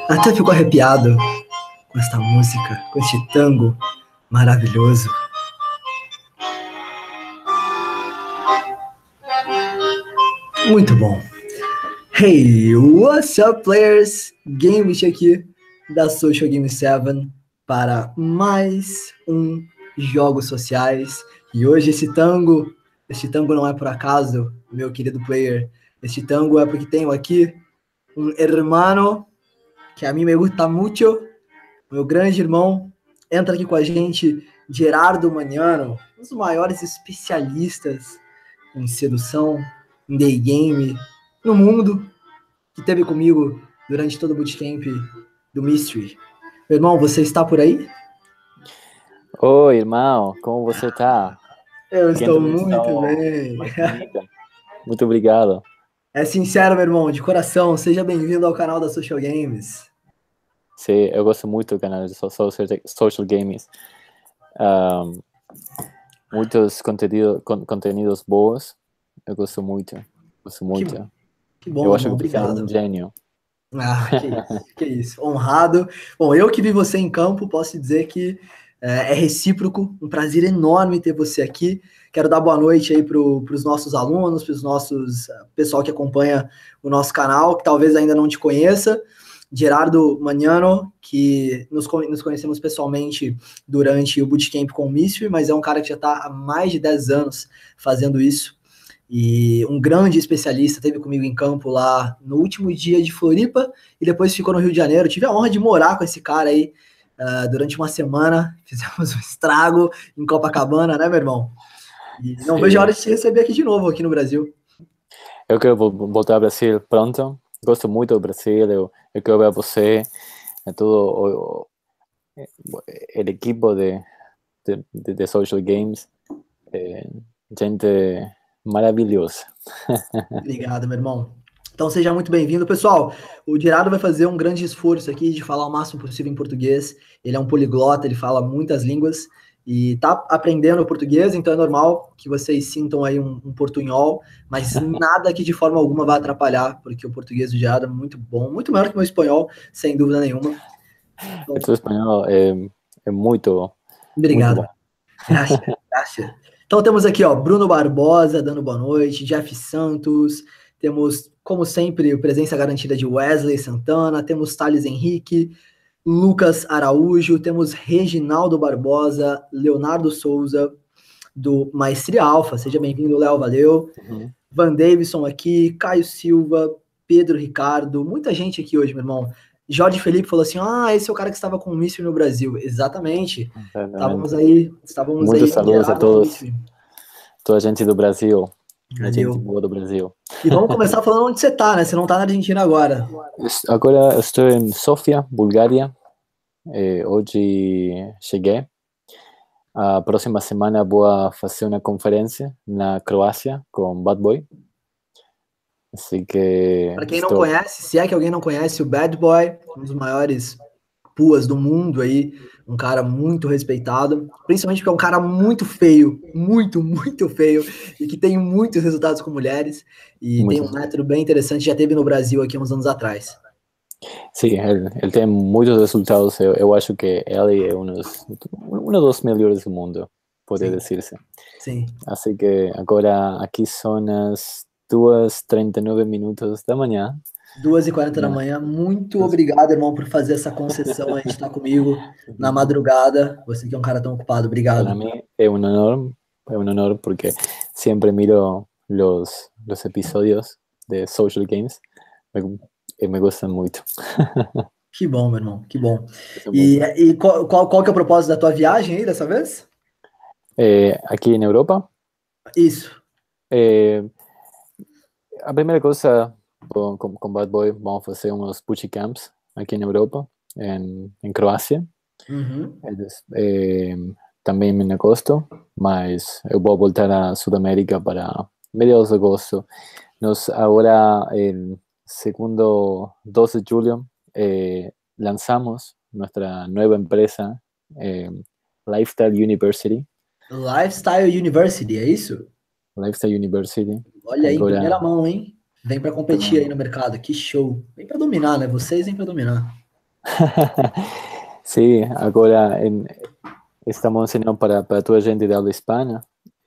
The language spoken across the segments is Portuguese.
Até ficou arrepiado com esta música, com este tango maravilhoso. Muito bom. Hey, what's up, players? Games aqui da Social Game 7 para mais um Jogos Sociais. E hoje este tango não é por acaso, meu querido player. Este tango é porque tenho aqui um hermano que a mim me gusta mucho, meu grande irmão. Entra aqui com a gente, Gerardo Maniano, um dos maiores especialistas em sedução, em day game, no mundo, que esteve comigo durante todo o bootcamp do Mystery. Meu irmão, você está por aí? Oi, irmão, como você está? Eu estou muito bem. Muito obrigado. É sincero, meu irmão, de coração, seja bem-vindo ao canal da Social Games. Sim, eu gosto muito do canal de Social Games. Muitos conteúdos bons. Eu gosto muito. Que bom, eu acho irmão, que você é obrigado. um gênio. Ah, que isso. Honrado. Bom, eu que vi você em campo, posso dizer que é recíproco, um prazer enorme ter você aqui. Quero dar boa noite aí para os nossos alunos, para os nossos pessoal que acompanha o nosso canal, que talvez ainda não te conheça. Gerardo Maniano, que nos conhecemos pessoalmente durante o Bootcamp com o Mystery, mas é um cara que já está há mais de 10 anos fazendo isso. E um grande especialista esteve comigo em campo lá no último dia de Floripa e depois ficou no Rio de Janeiro. Tive a honra de morar com esse cara aí durante uma semana. Fizemos um estrago em Copacabana, né, meu irmão? E não vejo a hora de te receber aqui de novo, aqui no Brasil. Eu quero voltar ao Brasil pronto. Gosto muito do Brasil. Eu quero ver você, todo o equipo de Social Games. Gente maravilhosa. Obrigado, meu irmão. Então seja muito bem-vindo. Pessoal, o Gerardo vai fazer um grande esforço aqui de falar o máximo possível em português. Ele é um poliglota, ele fala muitas línguas e tá aprendendo português, então é normal que vocês sintam aí um portunhol, mas nada que de forma alguma vai atrapalhar, porque o português do Gerardo é muito bom, muito maior que o meu espanhol, sem dúvida nenhuma. Então, o espanhol é muito... Obrigado. Muito bom. Graças. Então temos aqui, ó, Bruno Barbosa dando boa noite, Jeff Santos, temos, como sempre, presença garantida de Wesley Santana, temos Thales Henrique, Lucas Araújo, temos Reginaldo Barbosa, Leonardo Souza, do Maestria Alfa, seja bem-vindo, Léo, valeu. Van Davidson aqui, Caio Silva, Pedro Ricardo, muita gente aqui hoje, meu irmão. Jorge Felipe falou assim, esse é o cara que estava com o Mystery no Brasil. Exatamente. Estávamos aí. Muitos saludos a todos. Toda a gente do Brasil. A gente boa do Brasil. E vamos começar falando onde você tá, né? Você não tá na Argentina agora. Agora eu estou em Sofia, Bulgária. Hoje cheguei. A próxima semana vou fazer uma conferência na Croácia com Bad Boy. Assim que... Para quem não conhece, se é que alguém não conhece, o Bad Boy, um dos maiores puas do mundo aí, um cara muito respeitado, principalmente porque é um cara muito feio, muito feio, e que tem muitos resultados com mulheres, e tem um método bem interessante, já teve no Brasil aqui uns anos atrás. Sim, ele tem muitos resultados. Eu acho que ele é um dos melhores do mundo, pode dizer-se. Sim. Assim que agora aqui são as 2h39 da manhã. 2h40 da manhã. Muito obrigado, irmão, por fazer essa concessão. A gente tá comigo na madrugada. Você que é um cara tão ocupado. Obrigado. Para mim é um honor porque sempre miro os episódios de Social Games. Me gostam muito. Que bom, meu irmão, que bom. E qual que é o propósito da tua viagem aí dessa vez? Aqui na Europa? Isso. A primeira coisa, com Bad Boy, vamos fazer uns bootcamps aqui na Europa, em Croácia. Também em agosto, mas eu vou voltar a Sudamérica para mediados de agosto. Nós agora, segundo 12 de julho, lanzamos nuestra nueva empresa, Lifestyle University. Lifestyle University, é isso? Lifestyle University. Olha aí, agora... em primeira mão, hein? Vem para competir aí no mercado, que show. Vem para dominar, né? Vocês vêm para dominar. Sí, ahora estamos enseñando para toda gente de habla hispana,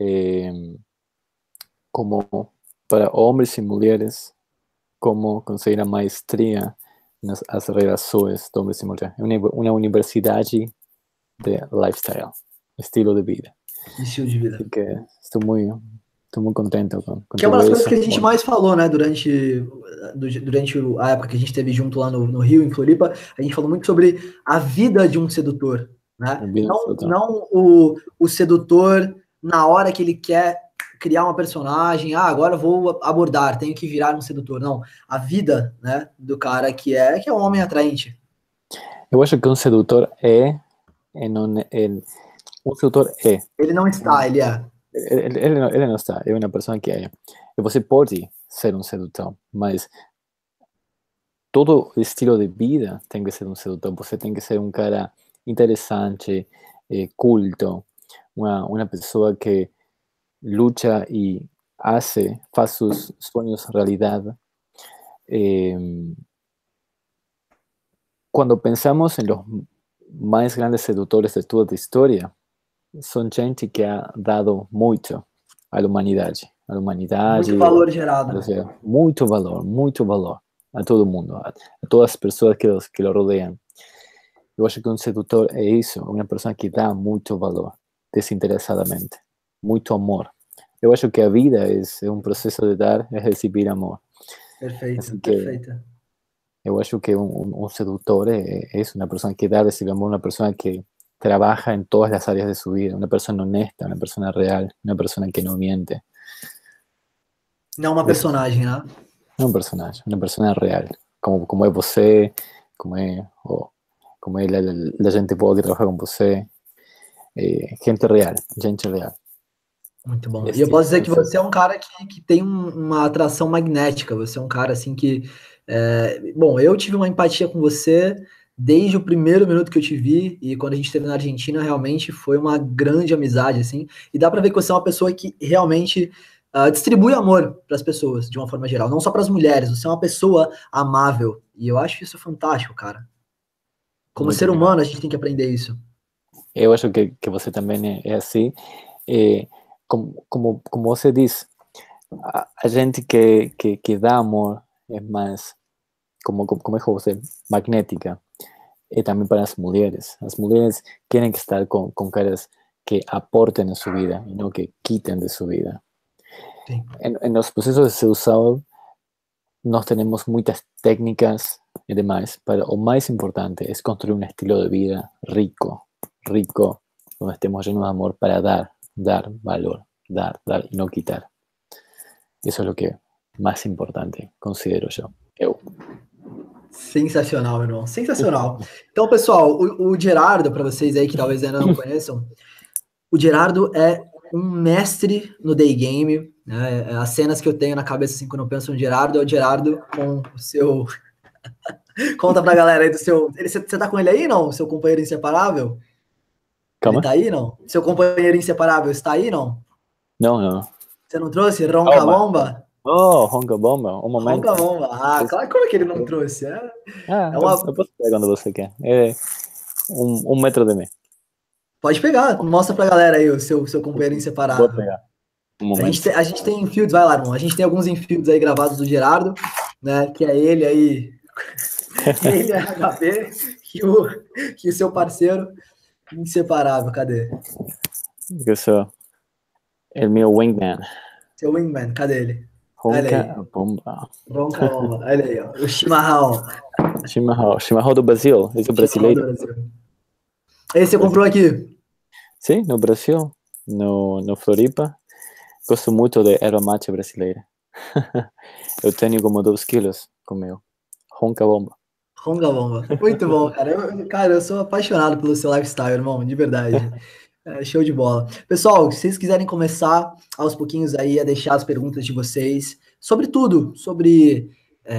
como para hombres y mujeres, cómo conseguir a maestría nas relações de hombres y mujeres. Una universidad de lifestyle, estilo de vida. De estilo de vida. Así que estoy muy contento con Que é uma todo das coisas eso. que a gente mais falou, né, durante a época que a gente esteve junto lá no Rio, em Floripa, a gente falou muito sobre a vida de um sedutor, né? Não o sedutor na hora que ele quer criar uma personagem, agora eu vou abordar, tenho que virar um sedutor. Não, a vida, né, do cara que é um homem atraente. Eu acho que um sedutor um sedutor é. Ele não está, ele é. Ele não está, é uma pessoa que é. E você pode ser um sedutor, mas todo o estilo de vida tem que ser um sedutor. Você tem que ser um cara interessante, culto, uma pessoa que luta e faz sus sueños realidad. Cuando pensamos en los más grandes seductores de toda la historia, son gente que ha dado mucho a la humanidad. Muito valor gerado. O sea, mucho valor a todo el mundo, a todas las personas que lo rodean. Yo acho que un seductor es eso, una persona que da mucho valor, desinteresadamente, mucho amor. Eu acho que a vida é um processo de dar e receber amor. Perfeito, perfeito. Eu acho que um sedutor é isso, uma pessoa que dá e recebe amor, uma pessoa que trabaja en todas las áreas de su vida, una persona honesta, una persona real, una persona que no miente. Não uma personagem, né? Não um personagem, uma persona real, como é você, como é a gente boa que trabalha com você, gente real, gente real. Muito bom. E eu posso dizer que você é um cara que tem uma atração magnética. Você é um cara assim que. Bom, eu tive uma empatia com você desde o primeiro minuto que eu te vi, e quando a gente esteve na Argentina, realmente foi uma grande amizade, assim. E dá pra ver que você é uma pessoa que realmente distribui amor para as pessoas, de uma forma geral, não só para as mulheres. Você é uma pessoa amável. E eu acho isso fantástico, cara. Como ser humano, a gente tem que aprender isso. Eu acho que você também é assim. Como você diz, a gente que dá amor é mais, como dijo você, magnética. Y también para las mujeres. Las mujeres quieren estar con caras que aporten en su vida y no que quiten de su vida. Sí. En los procesos de sedução, nós tenemos muchas técnicas y demás, pero lo más importante es construir un estilo de vida rico, donde estemos llenos de amor para dar valor, dar y no quitar. Eso es lo que más importante considero yo. Sensacional, meu irmão. Sensacional. Então, pessoal, o Gerardo, para vocês aí que talvez ainda não conheçam, o Gerardo é um mestre no day game, né? As cenas que eu tenho na cabeça, assim, quando eu penso no Gerardo, é o Gerardo com o seu... Conta pra galera aí do seu... Você tá com ele aí, não? Seu companheiro inseparável? Calma. Ele tá aí, não? Seu companheiro inseparável está aí, não? Não. Você não trouxe? Ronca Bomba? Oh, Ronca Bomba, um momento. Ronca Bomba. Claro, como é que ele não trouxe? Eu posso pegar quando você quer. É 1 metro de mim. Pode pegar, mostra pra galera aí o seu companheiro inseparável. Vou pegar. A gente tem infields, vai lá, irmão. A gente tem alguns infields aí gravados do Gerardo, né? Que é ele aí, ele é HB, que o seu parceiro inseparável. Cadê? Eu sou o meu wingman. Seu wingman, cadê ele? Ronca Bomba. Ronca Bomba, olha aí, ó. O chimarrão. Chimarrão do Brasil, esse é o brasileiro. Esse você comprou aqui? Sim, no Brasil, no Floripa. Gosto muito de erva mate brasileira. Eu tenho como 2 quilos com meu. Ronca Bomba. Ronca Bomba. Muito bom, cara. Eu sou apaixonado pelo seu lifestyle, irmão, de verdade. Show de bola. Pessoal, se vocês quiserem começar aos pouquinhos aí a deixar as perguntas de vocês sobre tudo, sobre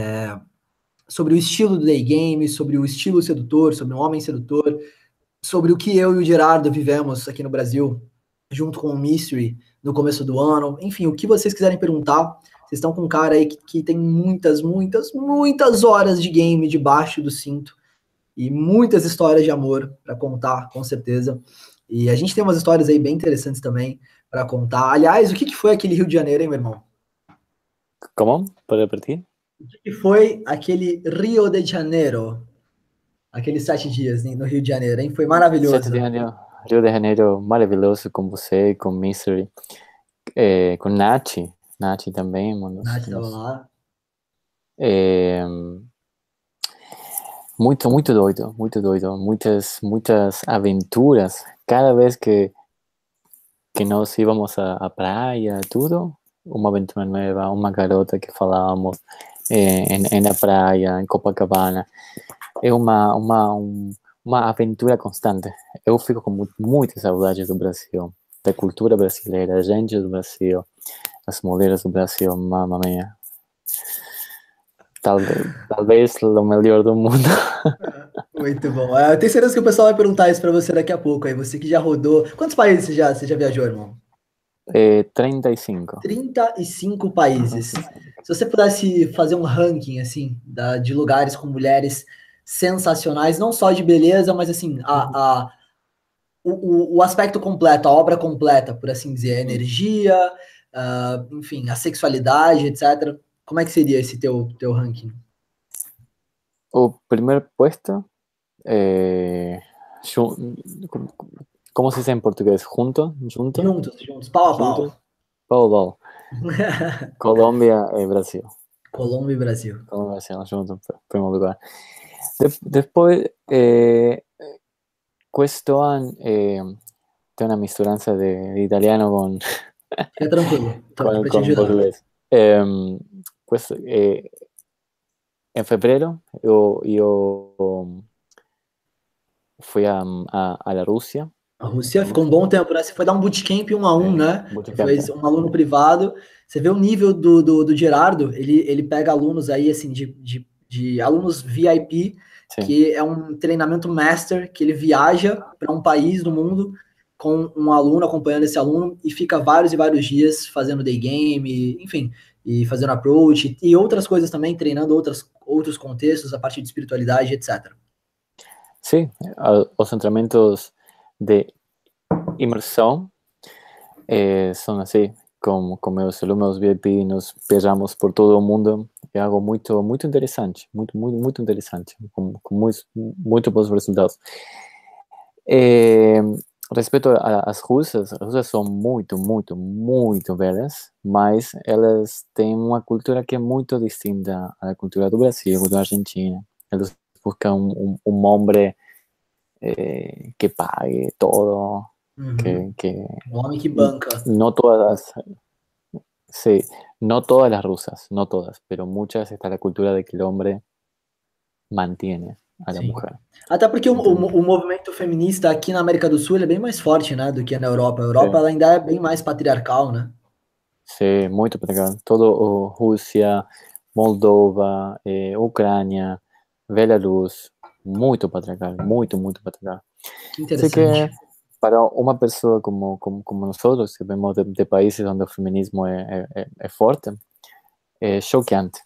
o estilo do day game, sobre o estilo sedutor, sobre um homem sedutor, sobre o que eu e o Gerardo vivemos aqui no Brasil, junto com o Mystery no começo do ano, enfim, o que vocês quiserem perguntar. Vocês estão com um cara aí que tem muitas horas de game debaixo do cinto, e muitas histórias de amor para contar, com certeza. E a gente tem umas histórias aí bem interessantes também para contar. Aliás, o que foi aquele Rio de Janeiro, hein, meu irmão? ¿Cómo? ¿Puedo repetir? O que foi aquele Rio de Janeiro? Aqueles 7 dias no Rio de Janeiro, hein? Foi 7 maravilhoso. de janeiro, Rio de Janeiro, maravilhoso com você, com Mystery, com Nath também, Nath estava lá. muito, muito doido, muitas aventuras. Cada vez que nós íbamos à praia, tudo, uma aventura nova, uma garota que falávamos na praia, em Copacabana. É uma aventura constante. Eu fico com muitas saudades do Brasil, da cultura brasileira, da gente do Brasil, as mulheres do Brasil, mamma mia. Talvez o melhor do mundo. Muito bom. Eu tenho certeza que o pessoal vai perguntar isso para você daqui a pouco. Aí você que já rodou. Quantos países você já viajou, irmão? 35. 35 países. Se você pudesse fazer um ranking assim de lugares com mulheres sensacionais, não só de beleza, mas assim o aspecto completo, a obra completa, por assim dizer, a energia, enfim, a sexualidade, etc. Como é que seria esse teu ranking? O primeiro puesto, como se diz em português? Junto? Juntos, pau a pau. Pau. Colômbia e Brasil. Colômbia e Brasil. Colômbia e Brasil, junto, em primeiro lugar. Depois, questo tem uma misturança de italiano com Fica tranquilo, con pra te ajudar. português. Em fevereiro, eu fui à Rússia. A Rússia ficou um bom tempo, né? Você foi dar um bootcamp 1-1, né? Você foi um aluno privado. Você vê o nível do Gerardo, ele pega alunos aí, assim, de alunos VIP, sim, que é um treinamento master, que ele viaja para um país do mundo com um aluno, acompanhando esse aluno, e fica vários e vários dias fazendo day game, enfim, e fazendo approach, e outras coisas também, treinando outros contextos, a partir de espiritualidade, etc. Sim, os treinamentos de imersão são assim, com meus alunos VIP, nos viajamos por todo o mundo, é algo muito, muito interessante, muito interessante, com muito bons resultados. Respeito às russas, as russas são muito velhas, mas elas têm uma cultura que é muito distinta à cultura do Brasil, da Argentina. Elas buscam um homem que pague todo, um homem que banca. No todas, sí, no todas las rusas, no todas, pero muchas está la cultura de que el hombre mantiene a la mujer. Até porque o movimento feminista aqui na América do Sul é bem mais forte, né, do que na Europa. A Europa ela ainda é bem mais patriarcal, né? Sim, muito patriarcal. Todo Rússia, Moldova, Ucrânia, Belarus, muito patriarcal, muito patriarcal. Que interessante. Así que para uma pessoa como nós, que vemos de países onde o feminismo é forte, é choqueante.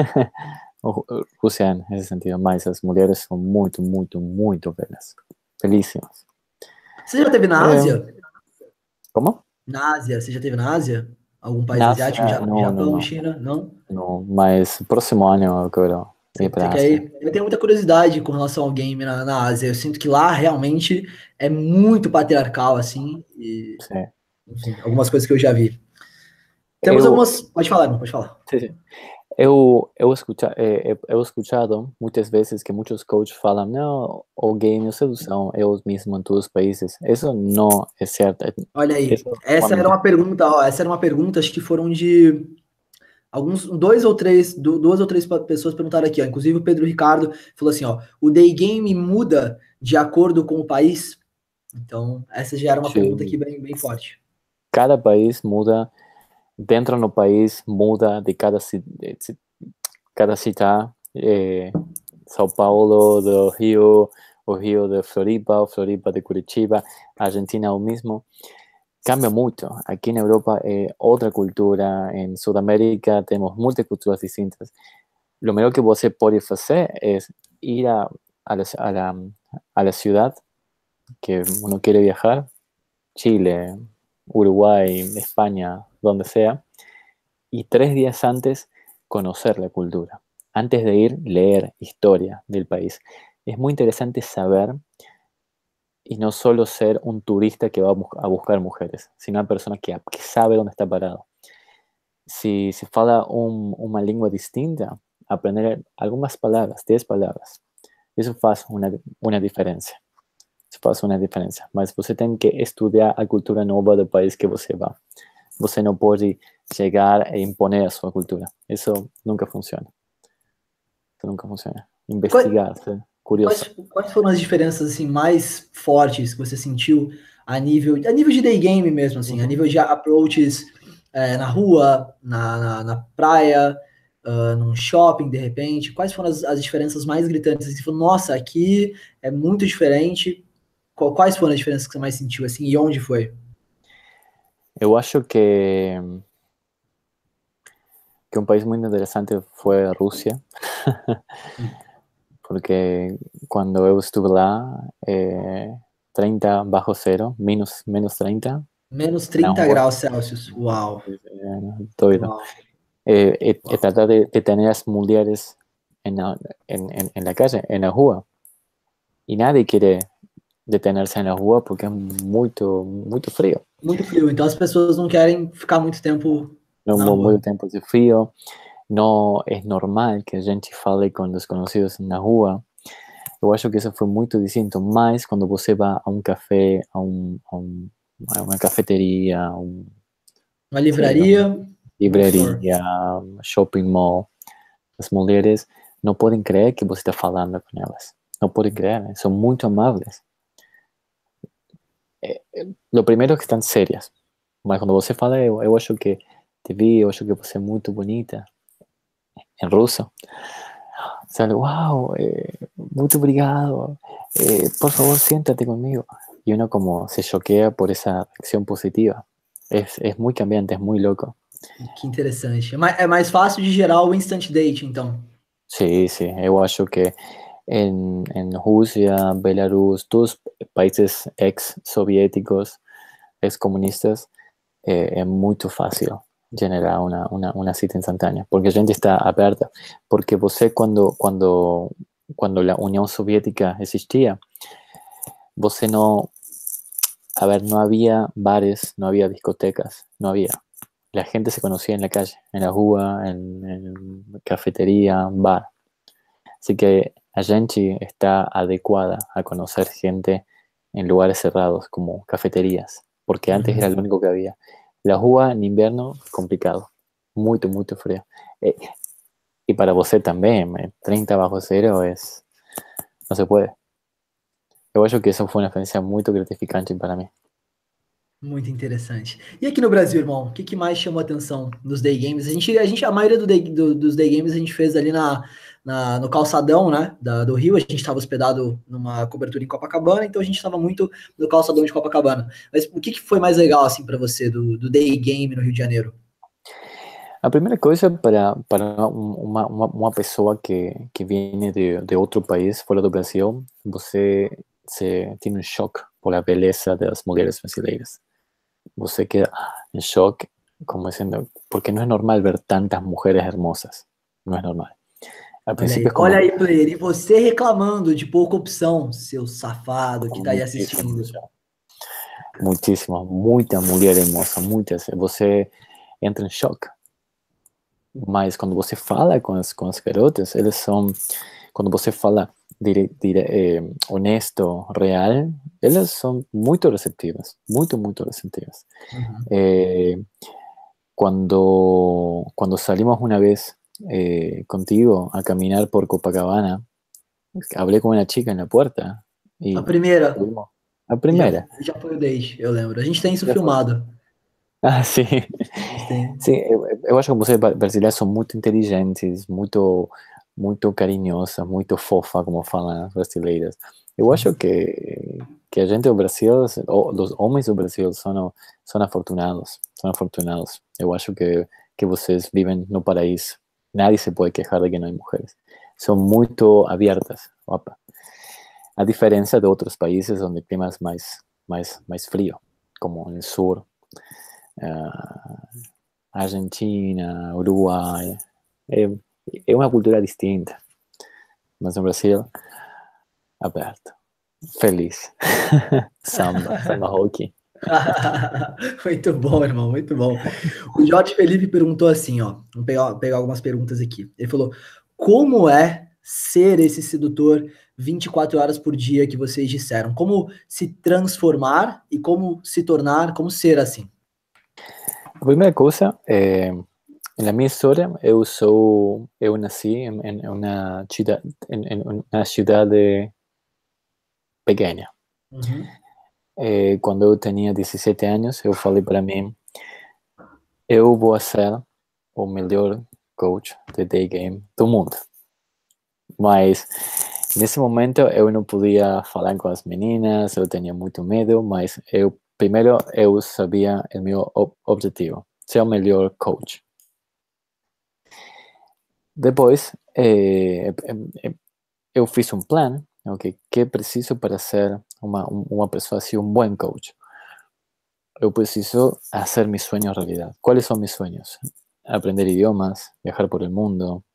Rússia, nesse sentido, mas as mulheres são muito belas, belíssimas. Você já esteve na Ásia? Como? Na Ásia, você já esteve na Ásia? Algum país asiático? Japão, não. China? Não? Não, mas próximo ano eu quero ir para a Ásia. Eu tenho muita curiosidade com relação ao game na Ásia. Eu sinto que lá realmente é muito patriarcal, assim. E, enfim, algumas coisas que eu já vi. Temos algumas... Pode falar, irmão, pode falar. Sim. Eu escuchado muitas vezes que muitos coaches falam, não, o game, a sedução é o mesmo em todos os países. Isso não é certo. Olha aí, essa era uma pergunta, acho que foram de duas ou três pessoas perguntaram aqui, ó. Inclusive o Pedro Ricardo falou assim, ó, o day game muda de acordo com o país? Então, essa já era uma pergunta aqui bem forte. Cada país muda, dentro do país muda de cada cidade, São Paulo, do Rio, o Rio de Floripa, o Floripa de Curitiba, Argentina o mesmo. Cambia muito. Aqui na Europa é outra cultura, em Sudamérica temos muitas culturas distintas. O melhor que você pode fazer é ir a la ciudad que uno quiere viajar, Chile, Uruguay, España, donde sea, y 3 días antes conocer la cultura. Antes de ir, leer historia del país. Es muy interesante saber y no solo ser un turista que va a buscar mujeres, sino una persona que sabe dónde está parado. Si se fala una lengua distinta, aprender algumas palabras, 10 palabras, isso faz uma diferença. Isso faz uma diferença. Mas você tem que estudar a cultura nova do país que você vai. Você não pode chegar e imponer a sua cultura. Isso nunca funciona. Isso nunca funciona. Investigar, ser curioso. Quais foram as diferenças assim, mais fortes que você sentiu a nível de day game mesmo, assim, a nível de approaches na rua, na praia, num shopping, de repente? Quais foram as diferenças mais gritantes? Assim, você falou, nossa, aqui é muito diferente. Quais foram as diferenças que você mais sentiu, assim, e onde foi? Eu acho que un país muy interesante fue Rusia, porque cuando yo estuve lá, 30 bajo cero, menos 30, Menos na 30 rua, graus Celsius. Uau. doido. Uau. Tratar de tener las mujeres en la calle, en la rua, y nadie quiere detenerse en la rua porque es muy frío. Muito frio, então as pessoas não querem ficar muito tempo No, na rua. muito tempo de frío. No es normal que a gente fale com desconocidos na rua. Eu acho que isso foi muito distinto, mas quando você vai a um café, a uma cafeteria, Uma livraria, livraria, shopping mall, as mulheres não podem crer que você está falando com elas. Não podem crer, são muito amáveis. Lo primeiro é que estão sérias, mas quando você fala, eu acho que te vi, eu acho que você é muito bonita, em russo, sale, wow, muito obrigado, por favor, siéntate conmigo. Y uno como se choquea por esa acción positiva. Es muy cambiante, es muy loco. Que interessante. É mais fácil de gerar o instant date, então. Sí, eu acho que en Rusia, Belarus, todos países ex-soviéticos, ex-comunistas, es muy fácil generar una cita instantánea, porque a gente está aberta, porque você cuando la Unión Soviética existía, você no había bares, no había discotecas, no había. La gente se conocía en la calle, en la rua, en cafetería, bar. Así que a gente está adecuada a conocer gente en lugares cerrados, como cafeterías, porque antes era lo único que había. La rua en invierno, complicado, muy frío. Y para você también, 30 bajo cero no se puede. Eu acho que isso foi uma experiência muito gratificante para mim. Muito interessante. E aqui no Brasil, irmão, o que mais chamou a atenção nos day games? A maioria dos day games a gente fez ali no calçadão, né, do Rio. A gente estava hospedado numa cobertura em Copacabana, então a gente estava muito no calçadão de Copacabana. Mas o que foi mais legal, assim, para você do day game no Rio de Janeiro? A primeira coisa para uma pessoa que vem de outro país, fora do Brasil, você tem um choque por a beleza das mulheres brasileiras. Você queda en shock, como diciendo, porque no es normal ver tantas mujeres hermosas. No es normal. Al principio es como... Olha aí, player, e você reclamando de pouca opção, seu safado que tá aí assistindo. Muitísimo, muita mulher hermosa, muitas. Você entra em choque. Mas quando você fala com as garotas, eles são... Quando você fala honesto, real, elas son muy receptivas, muy receptivas. Cuando salimos una vez contigo a caminar por Copacabana, hablé con una chica en la puerta. A primeira. A primeira. Já foi o date, eu lembro. A gente tem isso filmado. Ah, sim. Sim, eu acho que vocês brasileiros são muito inteligentes, muito carinhosa, muito fofa, como falam as brasileiras. Eu acho que a gente do Brasil, os homens do Brasil são afortunados, Eu acho que vocês vivem no paraíso. Nadie se pode queixar de que não há mulheres. São muito abertas. Opa. a diferencia de otros países donde el clima es más frío, como en el sur, Argentina, Uruguay. Es una cultura distinta. Mas no Brasil, aberto, feliz. Samba hockey. Muito bom, irmão, muito bom. O Jorge Felipe perguntou assim, ó, vamos pegar algumas perguntas aqui. Ele falou, como é ser esse sedutor 24 horas por dia que vocês disseram? Como se transformar e como se tornar, como ser assim? A primeira coisa, na minha história, eu nasci em uma cidade pequena. Uhum. Quando eu tinha 17 anos, eu falei para mim, eu vou ser o melhor coach de day game do mundo. Mas nesse momento eu não podia falar com as meninas, eu tinha muito medo, mas primeiro eu sabia o meu objetivo, ser o melhor coach. Depois eu fiz um plano, okay, que preciso para ser uma pessoa assim, um bom coach. Eu preciso fazer mis sueños realidad. ¿Cuáles son mis sueños? Aprender idiomas, viajar por el mundo,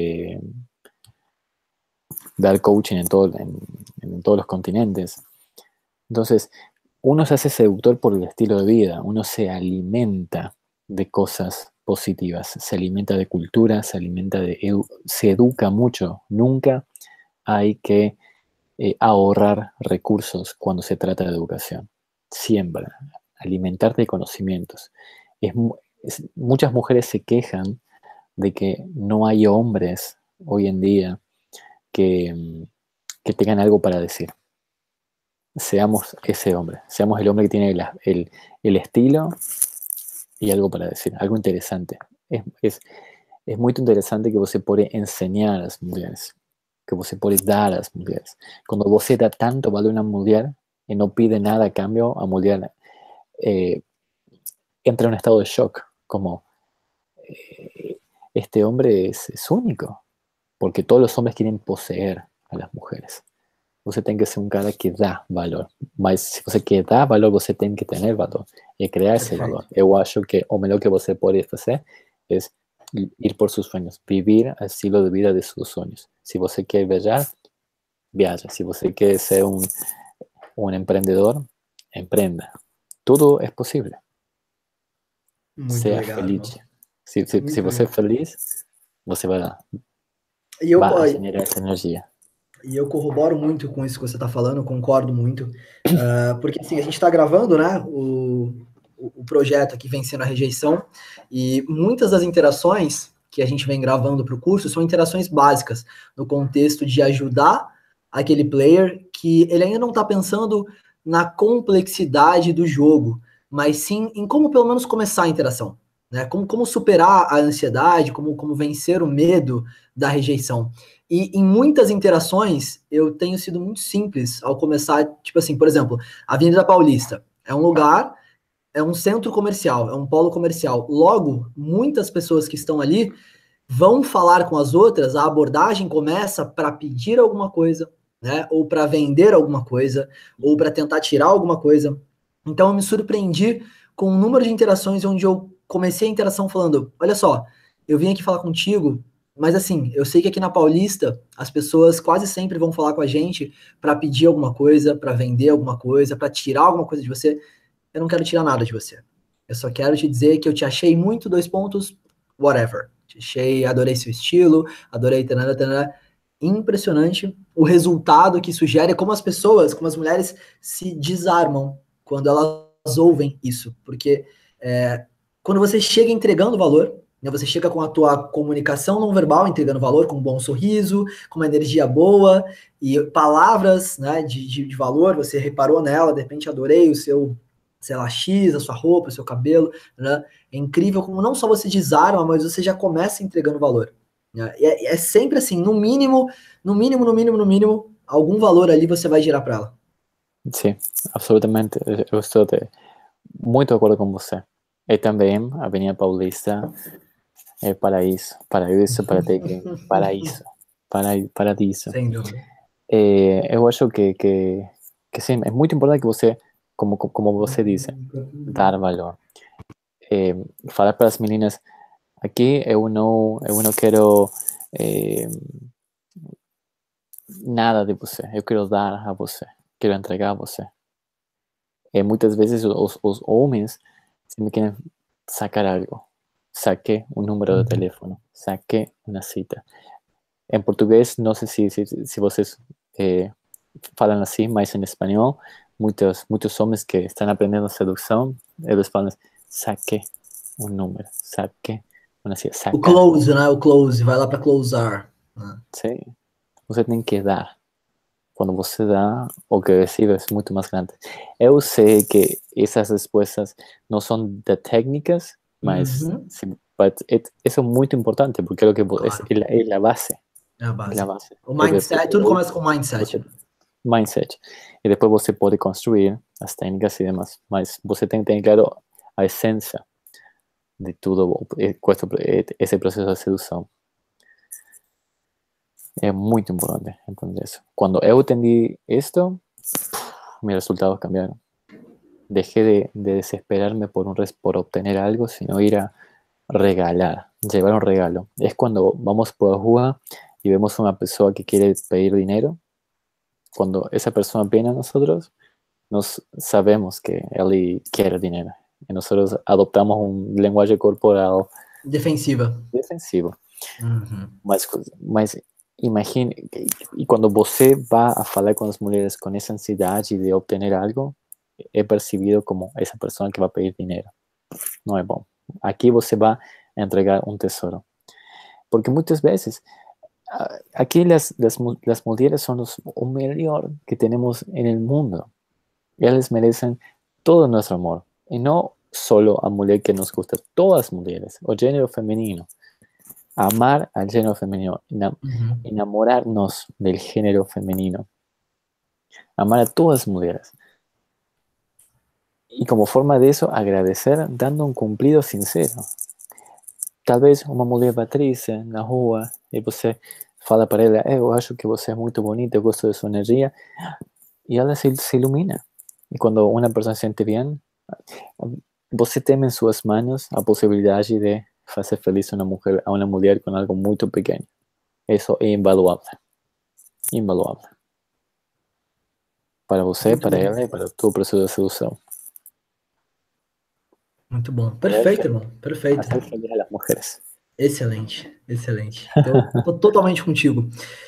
dar coaching en todos los continentes. Entonces, uno se hace seductor por el estilo de vida, uno se alimenta de cosas positivas, se alimenta de cultura, se educa mucho. Nunca hay que ahorrar recursos cuando se trata de educación. Siempre alimentarte de conocimientos. Muchas mujeres se quejan de que no hay hombres hoy en día que tengan algo para decir. Seamos ese hombre, seamos el hombre que tiene el estilo y algo para decir, algo interesante. Es muy interesante que você pode enseñar a las mujeres, que você pode dar a las mujeres. Cuando você da tanto valor a una mujer y no pide nada a cambio, a mujer entra en un estado de shock, como este hombre es único, porque todos los hombres quieren poseer a las mujeres. Você tem que ser um cara que dá valor. Mas se você quer dar valor, você tem que ter valor e criar esse valor. Eu acho que o melhor que você pode fazer é ir por seus sonhos, viver o estilo de vida de seus sonhos. Se você quer viajar, viaja. Se você quer ser um empreendedor, empreenda. Tudo é possível. Muito Seja legal, feliz. Se você é feliz, você vai generar essa energia. E eu corroboro muito com isso que você está falando, eu concordo muito, porque assim, a gente está gravando, né, o projeto aqui Vencendo a Rejeição, e muitas das interações que a gente vem gravando para o curso são interações básicas, no contexto de ajudar aquele player que ele ainda não está pensando na complexidade do jogo, mas sim em como pelo menos começar a interação, né, como superar a ansiedade, como vencer o medo da rejeição. E em muitas interações, eu tenho sido muito simples ao começar, tipo assim, por exemplo, a Avenida Paulista é um lugar, é um centro comercial, é um polo comercial. Logo, muitas pessoas que estão ali vão falar com as outras, a abordagem começa para pedir alguma coisa, né? Ou para vender alguma coisa, ou para tentar tirar alguma coisa. Então, eu me surpreendi com o número de interações onde eu comecei a interação falando, olha só, eu vim aqui falar contigo, mas assim, eu sei que aqui na Paulista as pessoas quase sempre vão falar com a gente para pedir alguma coisa, para vender alguma coisa, para tirar alguma coisa de você. Eu não quero tirar nada de você. Eu só quero te dizer que eu te achei muito, whatever. Te achei, adorei seu estilo, adorei tanana, tanana. Impressionante o resultado que isso gera, como as pessoas, como as mulheres se desarmam quando elas ouvem isso. Porque quando você chega entregando valor, você chega com a tua comunicação não verbal, entregando valor, com um bom sorriso, com uma energia boa, e palavras, né, de valor, você reparou nela, de repente adorei o seu, sei lá, X, a sua roupa, o seu cabelo, né? É incrível como não só você desarma, mas você já começa entregando valor. Né? E é sempre assim, no mínimo, algum valor ali você vai gerar para ela. Sim, absolutamente. Eu estou muito de acordo com você. E também a Avenida Paulista é paraíso para take, paraíso. Sem dúvida. eu acho que sim, é muito importante que você, como você disse, dar valor. Falar para as meninas, aqui eu não quero nada de você, eu quero dar a você, quero entregar a você. Muitas vezes os homens sempre querem sacar algo. Saqué um número de teléfono, saqué uma cita. Em português, não sei se vocês falam assim, mas em espanhol, muitos homens que estão aprendendo sedução, eles falam, saqué um número, saqué uma cita, sacar. O close, né? O close, vai lá para closar. Sim, você tem que dar. Quando você dá, o que recebe é muito mais grande. Eu sei que essas respostas não são de técnicas, mas isso é muito importante, porque é a base. É a base. É a base. O mindset, tudo começa com mindset. Mindset. E depois você pode construir as técnicas e demais, mas você tem que ter claro a essência de tudo esse processo de sedução. É muito importante entender isso. Quando eu entendi isto, mis resultados cambiaron. Dejé de desesperarme por obtener algo, sino ir a regalar, llevar un regalo. Es cuando vamos por la rua y vemos a una persona que quiere pedir dinero. Cuando esa persona viene a nosotros, nos sabemos que él quiere dinero. Y nosotros adoptamos un lenguaje corporal defensivo. Mas imagine, e quando você vai a falar com as mulheres com essa ansiedade de obter algo, é percebido como essa pessoa que vai pedir dinheiro. Não é bom. Aqui você vai entregar um tesouro. Porque muitas vezes, aqui as mulheres são o melhor que temos no mundo. Elas merecem todo o nosso amor. E não só a mulher que nos gusta, todas as mulheres, o gênero feminino. Amar al género femenino, enamorarnos del género femenino, amar a todas las mujeres. Y como forma de eso, agradecer dando un cumplido sincero. Tal vez uma mulher vai triste na rua e você fala para ela, eu acho que você é muito bonita, eu gosto de sua energia, e ela se ilumina. E quando uma pessoa se sente bem, você tem em suas mãos a possibilidade de fazer feliz a uma mulher com algo muito pequeno. Isso é invaluável. Invaluável. Para você, muito para bom. Ela e para todo o processo de sedução. Muito bom. Perfeito, irmão. Perfeito. Hacer feliz a las mujeres. Excelente, excelente. Tô totalmente contigo.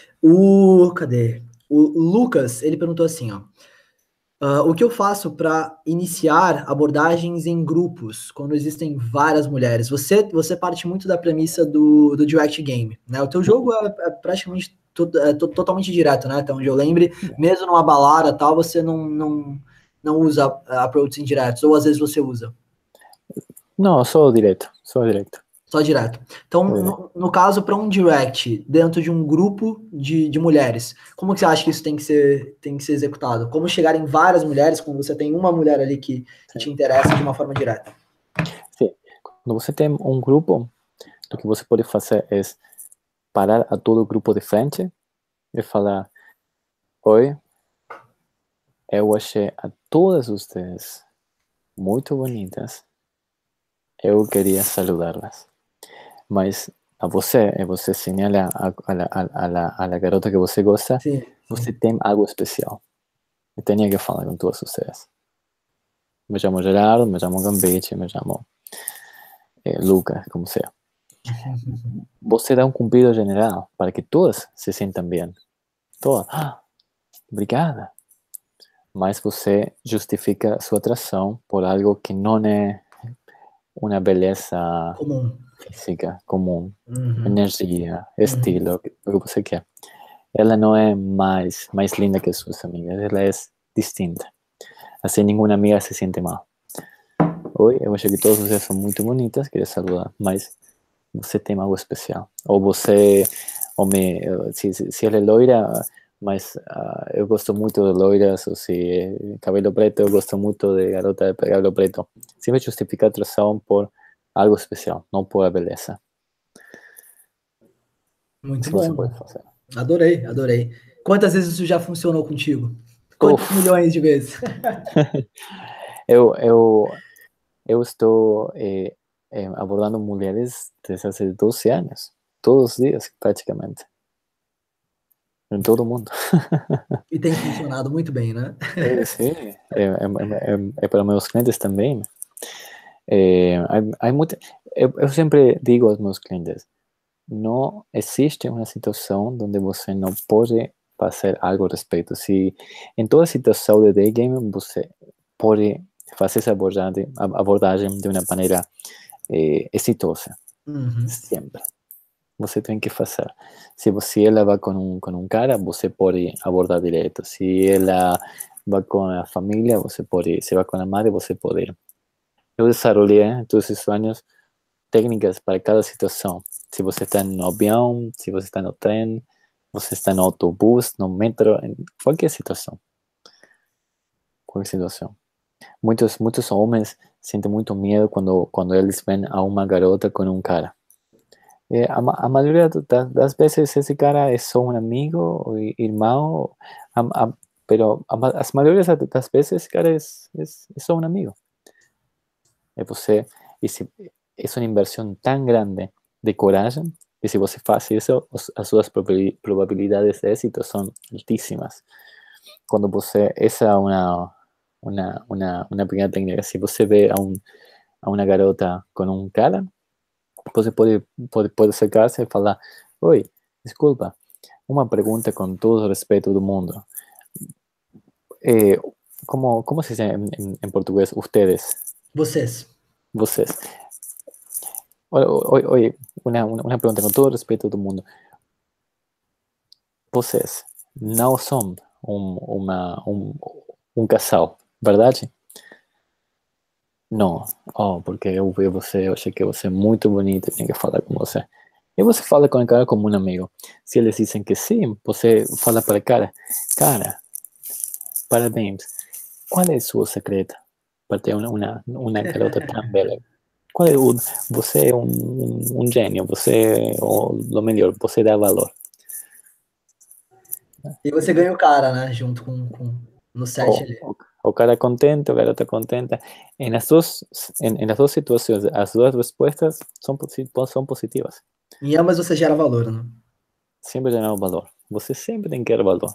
Cadê? O Lucas, ele perguntou assim, ó. O que eu faço para iniciar abordagens em grupos quando existem várias mulheres? Você parte muito da premissa do direct game, né? O teu jogo é praticamente totalmente direto, né? Então, onde eu lembre, mesmo numa balada tal, você não usa approaches indiretos, ou às vezes você usa? Não, só direto. Só direto. Então, no caso, para um direct dentro de um grupo de mulheres, como que você acha que isso tem que ser executado? Como chegar em várias mulheres quando você tem uma mulher ali que te interessa de uma forma direta? Sim. Quando você tem um grupo, o que você pode fazer é parar a todo o grupo de frente e falar: oi, eu achei a todas vocês muito bonitas. Eu queria saludá-las. Mas a você señala a la garota que você gosta, sim. Você tem algo especial. Eu tenho que falar com todos vocês. Me chamo Gerardo, me chamo Gambete, me chamo Lucas, como seja. Você dá um cumprido general para que todas se sintam bem. Todas. Obrigada. Mas você justifica sua atração por algo que não é uma beleza comum. Física, comum, energia, estilo, o que você quer. Ela não é mais linda que suas amigas, ela é distinta. Assim, nenhuma amiga se sente mal. Oi, eu acho que todas vocês são muito bonitas, queria saludar, mas você tem algo especial. Ou você, se ela é loira, mas eu gosto muito de loiras, ou se é cabelo preto, eu gosto muito de garota de cabelo preto. Sempre justificar a atração por algo especial, não por a beleza. Muito bom. Adorei. Quantas vezes isso já funcionou contigo? Quantos milhões de vezes? eu estou abordando mulheres desde há 12 anos, todos os dias, praticamente, em todo o mundo. E tem funcionado muito bem, né? Sim, para meus clientes também. Eu sempre digo aos meus clientes, não existe uma situação onde você não pode fazer algo a respeito. Se em toda situação de day game você pode fazer essa abordagem de uma maneira exitosa, sempre. Você tem que fazer. Se ela vai com um cara, você pode abordar direto. Se ela vai com a família, você pode. Se vai com a madre, você pode. Eu desenvolvi todos esses anos técnicas para cada situação. Se você está no avião, se você está no trem, você está no autobús, no metro, em qualquer situação. Qualquer situação. Muitos homens sentem muito medo quando eles veem a uma garota com um cara. A maioria das vezes esse cara é só um amigo ou irmão, pero as maiorias das vezes esse cara é só um amigo. É uma inversão tão grande de coragem que se você faz isso, as suas probabilidades de êxito são altíssimas. Quando você, essa é uma pequena técnica. Se você vê a uma garota com um cara, você pode acercar-se e falar: oi, desculpa, uma pergunta com todo o respeito do mundo. Como se diz em português? Ustedes. Vocês. Oye, una pregunta con todo el respeto do mundo. Vocês não são um casal, verdade? Não. Oh, porque eu vi você, eu achei que você é muito bonito, tenho que falar com você. E você fala com o cara como um amigo. Se eles dizem que sim, você fala para o cara: cara, parabéns. Qual é o seu secreto para ter uma garota tão bela? Você é um gênio, você é o melhor, você dá valor. E você ganha o cara, né? Junto no set ali. O cara contente, o garota contenta. En las dos situações, as duas respostas são positivas. Em ambas você gera valor, né? Sempre gerar valor. Você sempre tem que dar valor.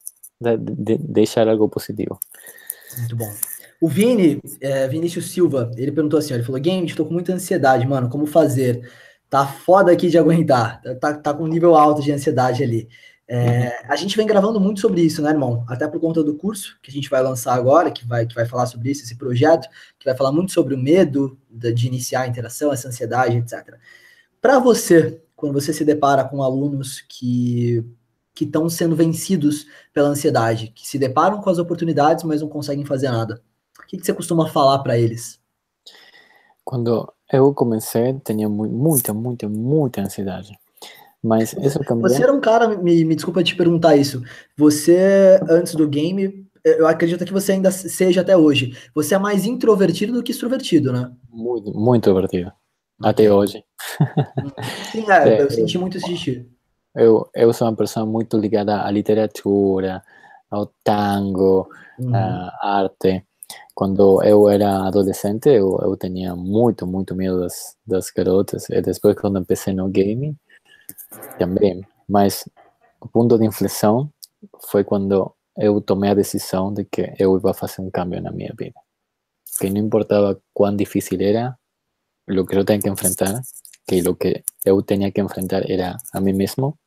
Deixar algo positivo. Muito bom. O Vinícius Silva, ele perguntou assim, ó, ele falou: Game, estou com muita ansiedade, mano, como fazer? Tá foda aqui de aguentar, tá com um nível alto de ansiedade ali. A gente vem gravando muito sobre isso, né, irmão? Até por conta do curso que a gente vai lançar agora, que vai falar sobre isso, esse projeto, que vai falar muito sobre o medo de iniciar a interação, essa ansiedade, etc. Para você, quando você se depara com alunos que estão sendo vencidos pela ansiedade, que se deparam com as oportunidades, mas não conseguem fazer nada, o que você costuma falar para eles? Quando eu comecei, tinha muita ansiedade. Mas isso cambiou. Você era um cara, me desculpa te perguntar isso. Você, antes do game, eu acredito que você ainda seja até hoje. Você é mais introvertido do que extrovertido, né? Muito introvertido. Até hoje. Sim, eu senti muito esse xixi. Eu sou uma pessoa muito ligada à literatura, ao tango, à arte. Quando eu era adolescente, eu tinha muito medo das garotas. E depois, quando comecei no game, também. Mas o ponto de inflexão foi quando eu tomei a decisão de que eu ia fazer um cambio na minha vida. Que não importava quão difícil era, o que eu tinha que enfrentar, que o que eu tinha que enfrentar era a mim mesmo,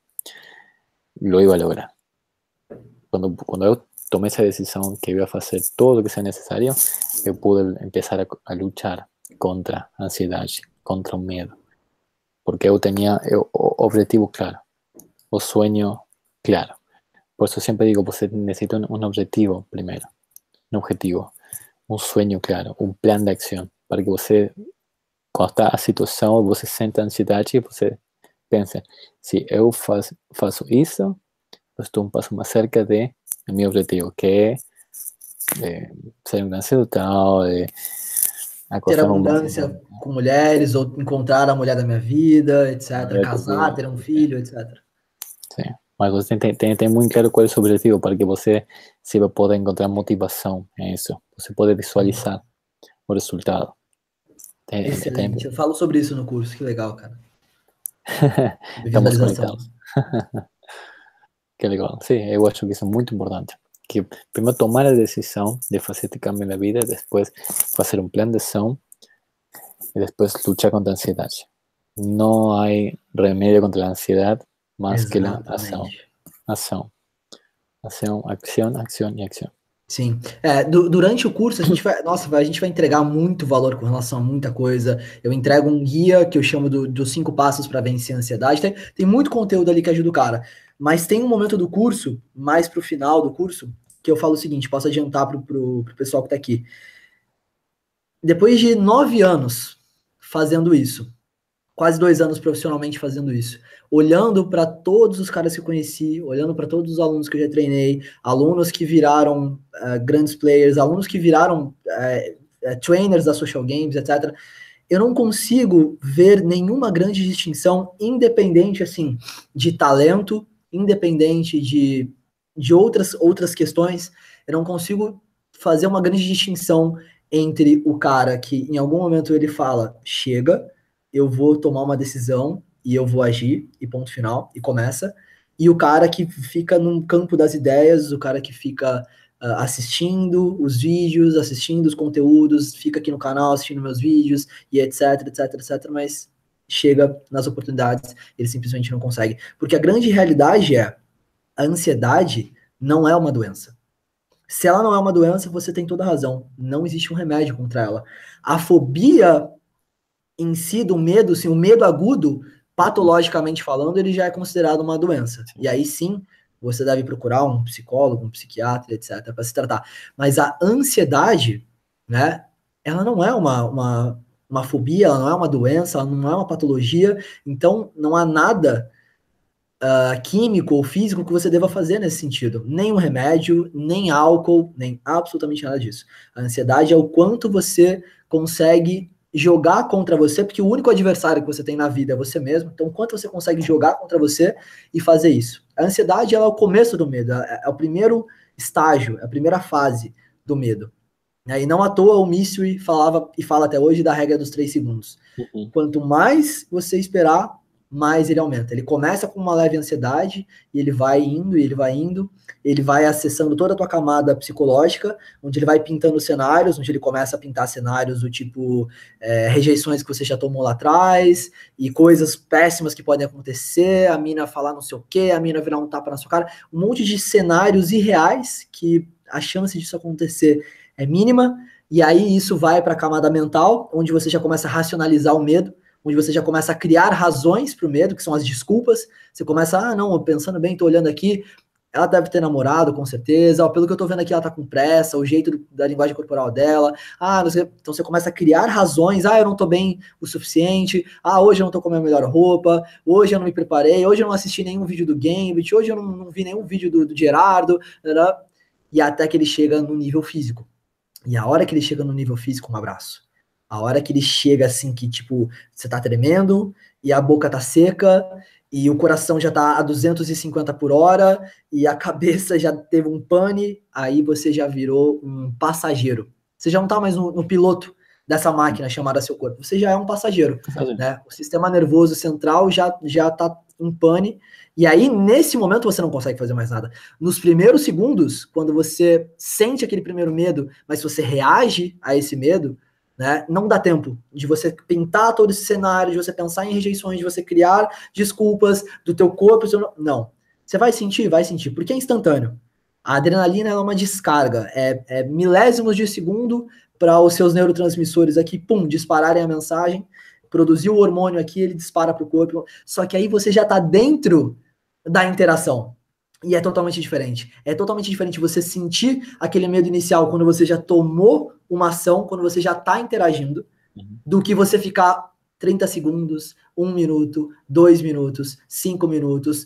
lo iba a lograr. Quando eu tomei essa decisão que eu ia fazer todo o que seja necessário, eu pude começar a lutar contra a ansiedade, contra o medo. Porque eu tinha o objetivo claro, o sonho claro. Por isso sempre digo, você necessita um objetivo primeiro, um objetivo, um sonho claro, um plano de ação, para que você, quando está a situação, você sente a ansiedade e você pensa: se eu faço isso, eu estou um passo mais cerca de meu objetivo, que é ser um grande sedutor, ter abundância com mulheres, ou encontrar a mulher da minha vida, etc. Casar, ter um filho, etc. Sim. Mas você tem muito claro qual é o seu objetivo para que você se vai poder encontrar motivação em isso. Você pode visualizar o resultado. Excelente. Eu falo sobre isso no curso. Que legal, cara. Estamos Visualização. conectados. Que legal. Sim, eu acho que isso é muito importante. Que primeiro tomar a decisão de fazer este cambio na vida, depois fazer um plano de ação e depois lutar contra a ansiedade. Não há remédio contra a ansiedade mais que a ação. Ação. Ação, acção e ação. Sim. Durante o curso, a gente vai entregar muito valor com relação a muita coisa. Eu entrego um guia que eu chamo dos 5 passos para vencer a ansiedade. Tem muito conteúdo ali que ajuda o cara. Mas tem um momento do curso, mais pro final do curso, que eu falo o seguinte, posso adiantar pro pessoal que tá aqui. Depois de 9 anos fazendo isso, quase 2 anos profissionalmente fazendo isso, olhando para todos os caras que eu conheci, olhando para todos os alunos que eu já treinei, alunos que viraram grandes players, alunos que viraram trainers da Social Games, etc. Eu não consigo ver nenhuma grande distinção, independente assim de talento, independente de outras questões. Eu não consigo fazer uma grande distinção entre o cara que em algum momento ele fala, chega, eu vou tomar uma decisão e eu vou agir, e ponto final, e começa. E o cara que fica no campo das ideias, o cara que fica assistindo os vídeos, assistindo os conteúdos, fica aqui no canal assistindo meus vídeos, e etc, etc, etc, mas chega nas oportunidades, ele simplesmente não consegue. Porque a grande realidade é, a ansiedade não é uma doença. Se ela não é uma doença, você tem toda a razão. Não existe um remédio contra ela. A fobia em si, do medo, assim, o medo agudo, patologicamente falando, ele já é considerado uma doença. E aí sim, você deve procurar um psicólogo, um psiquiatra, etc., para se tratar. Mas a ansiedade, né, ela não é uma fobia, ela não é uma doença, ela não é uma patologia, então não há nada químico ou físico que você deva fazer nesse sentido. Nem um remédio, nem álcool, nem absolutamente nada disso. A ansiedade é o quanto você consegue jogar contra você, porque o único adversário que você tem na vida é você mesmo, então quanto você consegue jogar contra você e fazer isso. A ansiedade ela é o começo do medo, é o primeiro estágio, é a primeira fase do medo. E não à toa o Mystery falava e fala até hoje da regra dos 3 segundos. Quanto mais você esperar, mais ele aumenta. Ele começa com uma leve ansiedade, e ele vai indo, ele vai acessando toda a tua camada psicológica, onde ele vai pintando cenários, onde ele começa a pintar cenários do tipo rejeições que você já tomou lá atrás, e coisas péssimas que podem acontecer, a mina falar não sei o quê, a mina virar um tapa na sua cara, um monte de cenários irreais que a chance disso acontecer é mínima, e aí isso vai para a camada mental, onde você já começa a racionalizar o medo, onde você já começa a criar razões para o medo, que são as desculpas. Você começa, não, pensando bem, tô olhando aqui, ela deve ter namorado, com certeza, pelo que eu tô vendo aqui, ela tá com pressa, o jeito da linguagem corporal dela, não sei, então você começa a criar razões, eu não tô bem o suficiente, hoje eu não tô com a minha melhor roupa, hoje eu não me preparei, hoje eu não assisti nenhum vídeo do Gambit, hoje eu não vi nenhum vídeo do Gerardo, e até que ele chega no nível físico. E a hora que ele chega no nível físico, um abraço. A hora que ele chega assim, que tipo, você tá tremendo, e a boca tá seca, e o coração já tá a 250 por hora, e a cabeça já teve um pane, aí você já virou um passageiro. Você já não tá mais no piloto dessa máquina chamada seu corpo, você já é um passageiro, né? O sistema nervoso central já tá em pane, e aí nesse momento você não consegue fazer mais nada. Nos primeiros segundos, quando você sente aquele primeiro medo, mas você reage a esse medo, né, não dá tempo de você pintar todo esse cenário, de você pensar em rejeições, de você criar desculpas do teu corpo. Não. Você vai sentir, porque é instantâneo. A adrenalina é uma descarga, é milésimos de segundo para os seus neurotransmissores aqui, pum, dispararem a mensagem, produzir o hormônio aqui, ele dispara para o corpo. Só que aí você já está dentro da interação. E é totalmente diferente. É totalmente diferente você sentir aquele medo inicial quando você já tomou uma ação, quando você já está interagindo, do que você ficar 30 segundos, 1 minuto, 2 minutos, 5 minutos,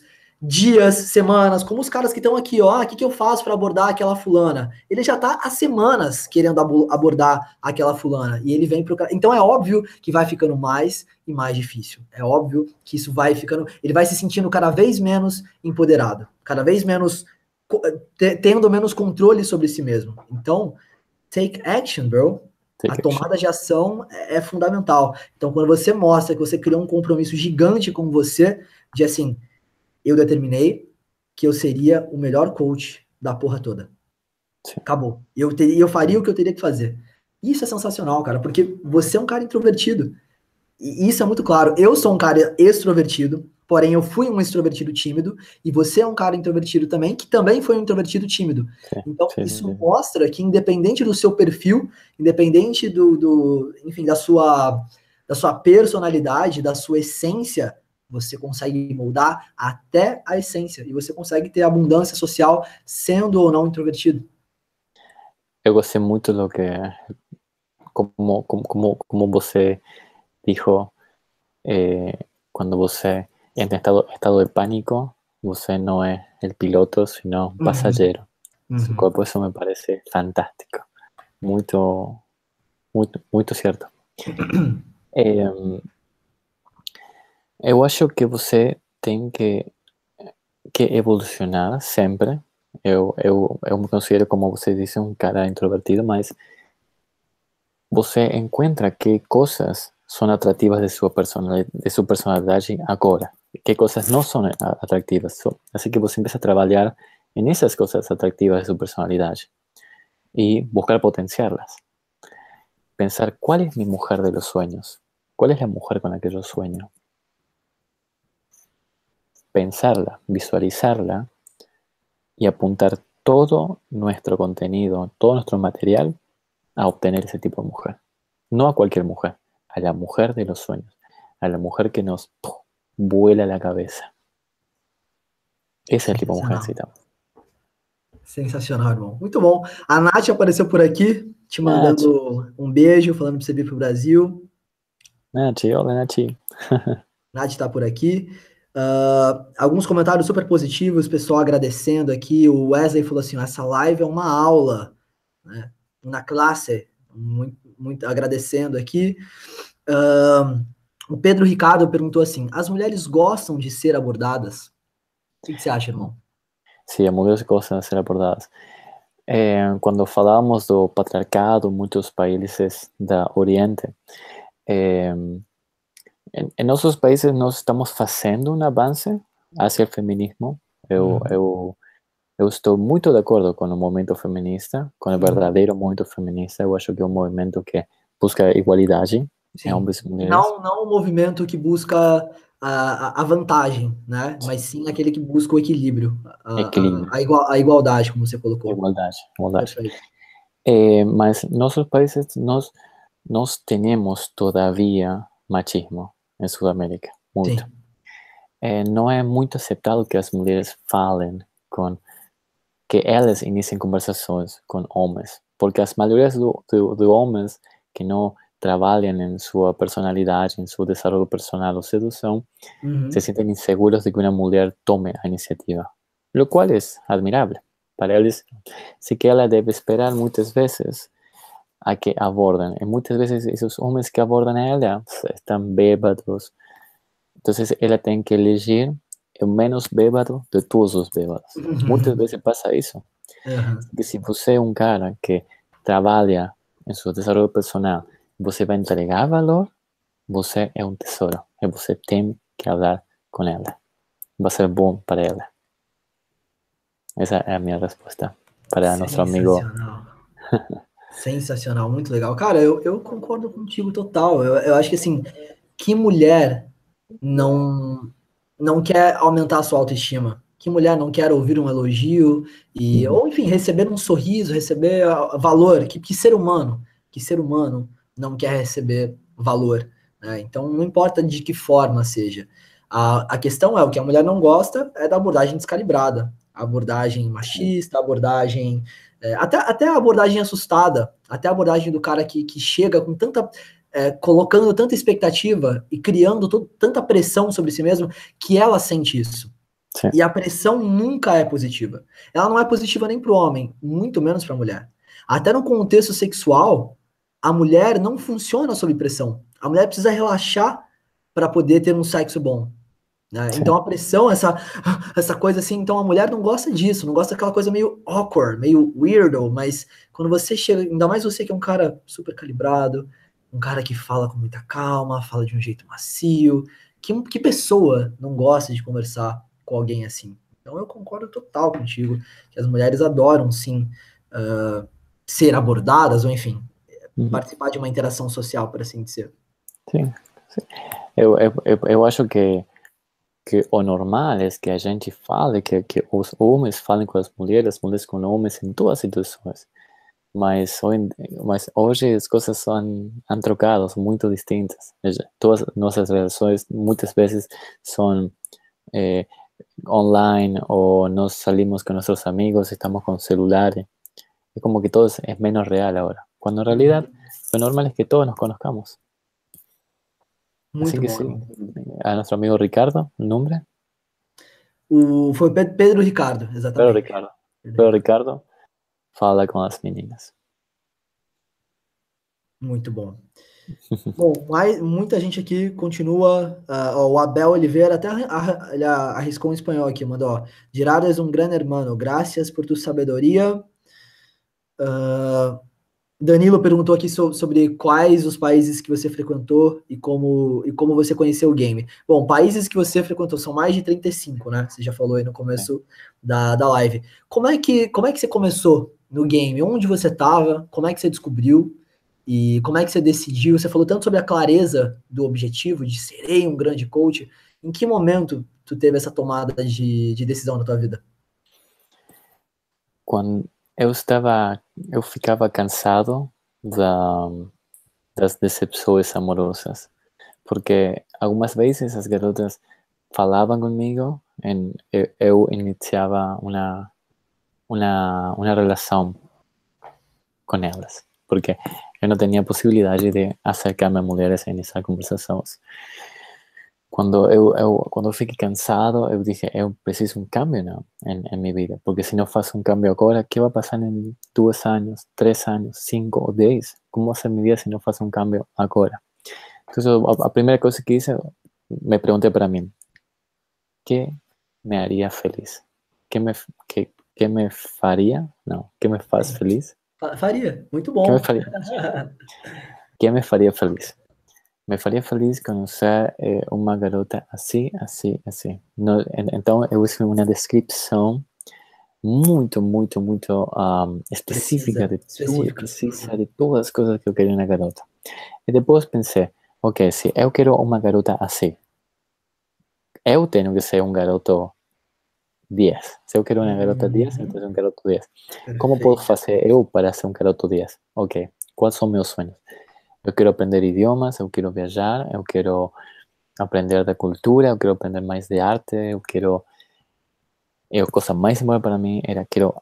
dias, semanas, como os caras que estão aqui, ó, o que eu faço para abordar aquela fulana? Ele já tá há semanas querendo abordar aquela fulana, e ele vem pro cara. Então é óbvio que vai ficando mais e mais difícil. É óbvio que isso vai ficando, ele vai se sentindo cada vez menos empoderado, cada vez menos tendo menos controle sobre si mesmo. Então, take action, bro. A tomada de ação é fundamental. Então, quando você mostra que você criou um compromisso gigante com você, de assim, eu determinei que eu seria o melhor coach da porra toda. Sim. Acabou. Eu faria o que eu teria que fazer. Isso é sensacional, cara, porque você é um cara introvertido. E isso é muito claro. Eu sou um cara extrovertido, porém eu fui um extrovertido tímido, e você é um cara introvertido também, que também foi um introvertido tímido. Então, isso mostra que independente do seu perfil, independente enfim, da sua personalidade, da sua essência, você consegue moldar até a essência, e você consegue ter abundância social sendo ou não introvertido. Eu gostei muito do que, como você dijo, quando você entra em estado de pânico, você não é o piloto, sino um passageiro. Su corpo, isso me parece fantástico. Muito, muito, muito certo. Eu acho que você tem que evolucionar sempre. Eu me considero, como você disse, um cara introvertido, mas você encontra que coisas são atrativas de sua personalidade agora, que coisas não são atrativas. Assim que você começa a trabalhar em essas coisas atrativas de sua personalidade e buscar potenciarlas. Pensar, ¿cuál es mi mujer de los sueños? ¿Cuál es la mujer con la que yo sueño? Pensarla, visualizarla y apuntar todo nuestro contenido, todo nuestro material a obtener ese tipo de mujer. No a cualquier mujer, a la mujer de los sueños, a la mujer que nos vuela la cabeza. Ese es el tipo de mujer que necesitamos. Sensacional, irmão. Muito bom. A Nath apareceu por aqui, te mandando um beijo, falando pra você vir pro Brasil. Nath, olá, Nath. Nath tá por aqui. Alguns comentários super positivos, pessoal agradecendo aqui. O Wesley falou assim: essa live é uma aula, né? Na classe, muito agradecendo aqui. O Pedro Ricardo perguntou assim: as mulheres gostam de ser abordadas? O que você acha, irmão? Sim, as mulheres gostam de ser abordadas. Quando falamos do patriarcado, muitos países do Oriente, em nossos países nós estamos fazendo um avanço hacia o feminismo. Eu estou muito de acordo com o movimento feminista, com o verdadeiro movimento feminista. Eu acho que é um movimento que busca igualdade em homens e mulheres. Não um movimento que busca a vantagem, né? Mas sim aquele que busca o equilíbrio, a igualdade, como você colocou. Igualdade. Mas nossos países, nós temos todavia machismo em Sudamérica, muito. Não é muito aceitável que as mulheres falem que elas iniciem conversações com homens, porque as maiorias de homens que não trabalham em sua personalidade, em seu desenvolvimento personal ou sedução, se sentem inseguros de que uma mulher tome a iniciativa, o qual é admirável. Para eles, sí que ela debe esperar muitas vezes a que abordem. E muitas vezes esses homens que abordam a ela estão bêbados. Então, ela tem que eleger o menos bêbado de todos os bêbados. Muitas vezes passa isso. Que se você é um cara que trabalha em seu desenvolvimento personal, você vai entregar valor, você é um tesouro. E você tem que falar com ela. Vai ser bom para ela. Essa é a minha resposta para nosso amigo. Sensacional, muito legal. Cara, eu concordo contigo total. Eu acho que, assim, que mulher não quer aumentar a sua autoestima? Que mulher não quer ouvir um elogio? Ou, enfim, receber um sorriso, receber valor? Que ser humano não quer receber valor? Né? Então, não importa de que forma seja. A questão é, o que a mulher não gosta é da abordagem descalibrada. A abordagem machista, a abordagem... até a abordagem assustada, até a abordagem do cara que chega com tanta... colocando tanta expectativa e criando tanta pressão sobre si mesmo, que ela sente isso. Sim. E a pressão nunca é positiva. Ela não é positiva nem para o homem, muito menos para a mulher. Até no contexto sexual, a mulher não funciona sob pressão. A mulher precisa relaxar para poder ter um sexo bom. Né? Então Sim. a pressão, essa coisa assim, então a mulher não gosta disso, não gosta daquela coisa meio awkward, meio weirdo, mas quando você chega, ainda mais você que é um cara super calibrado, um cara que fala com muita calma, fala de um jeito macio, que pessoa não gosta de conversar com alguém assim? Então eu concordo total contigo, que as mulheres adoram sim ser abordadas, ou enfim, Uhum. participar de uma interação social, por assim dizer. Sim. Sim. Eu acho que o normal é que a gente fale, que os homens falem com as mulheres com homens em todas as situações. Mas hoje as coisas han trocado, são muito distintas. Todas nossas relações muitas vezes são online, ou nós salimos com nossos amigos, estamos com celulares. Es como que todo es menos real ahora. Cuando en realidad lo normal es que todos nos conozcamos. Así Muito que bom, sí, irmão. a nuestro amigo Ricardo, el nombre, Foi Pedro Ricardo, Pedro exatamente. Ricardo. Pedro Pedro Ricardo. Ricardo fala com as meninas. Muito bom. Bom, muita gente aqui continua. Ó, o Abel Oliveira até ele arriscou um espanhol aqui, mandou: ó, Gerardo é um grande hermano, graças por tu sabedoria. Danilo perguntou aqui sobre quais os países que você frequentou e como você conheceu o game. Bom, países que você frequentou são mais de 35, né? Você já falou aí no Sí. começo da live. Como é que você começou no game? Onde você estava? Como é que você descobriu? E como é que você decidiu? Você falou tanto sobre a clareza do objetivo, de serei um grande coach. Em que momento tu teve essa tomada de decisão na tua vida? Quando eu ficava cansado das decepções amorosas, porque algumas vezes as garotas falavam comigo e eu iniciava uma relação com elas, porque eu não tinha possibilidade de acercar-me a mulheres e iniciar conversações. Quando eu fiquei cansado, eu dije, eu preciso um cambio, não, em minha vida, porque se não faço um cambio agora, o que vai passar em 2 anos, 3 anos, 5 ou 10? Como vai ser minha vida se não faço um cambio agora? Então, a primeira coisa que hice, me perguntei para mim, ¿qué me haría feliz? ¿Qué me faría? No, ¿qué me faz feliz? Faria, muito ¿Qué me bom. faría? ¿Qué me faría feliz? Me faría feliz conocer uma garota assim, assim, assim. Então, eu fiz uma descrição muito, muito, muito específica Precisa, de tudo, específica. precisa de todas as coisas que eu queria na garota. E depois pensei, ok, se eu quero uma garota assim, eu tenho que ser um garoto 10. Se eu quero uma garota 10, eu tenho que ser um garoto 10. Como posso Perfeito. fazer eu para ser um garoto 10? Ok, quais são meus sonhos? Eu quero aprender idiomas, eu quero viajar, eu quero aprender da cultura, eu quero aprender mais de arte, eu quero... A coisa mais importante para mim era quero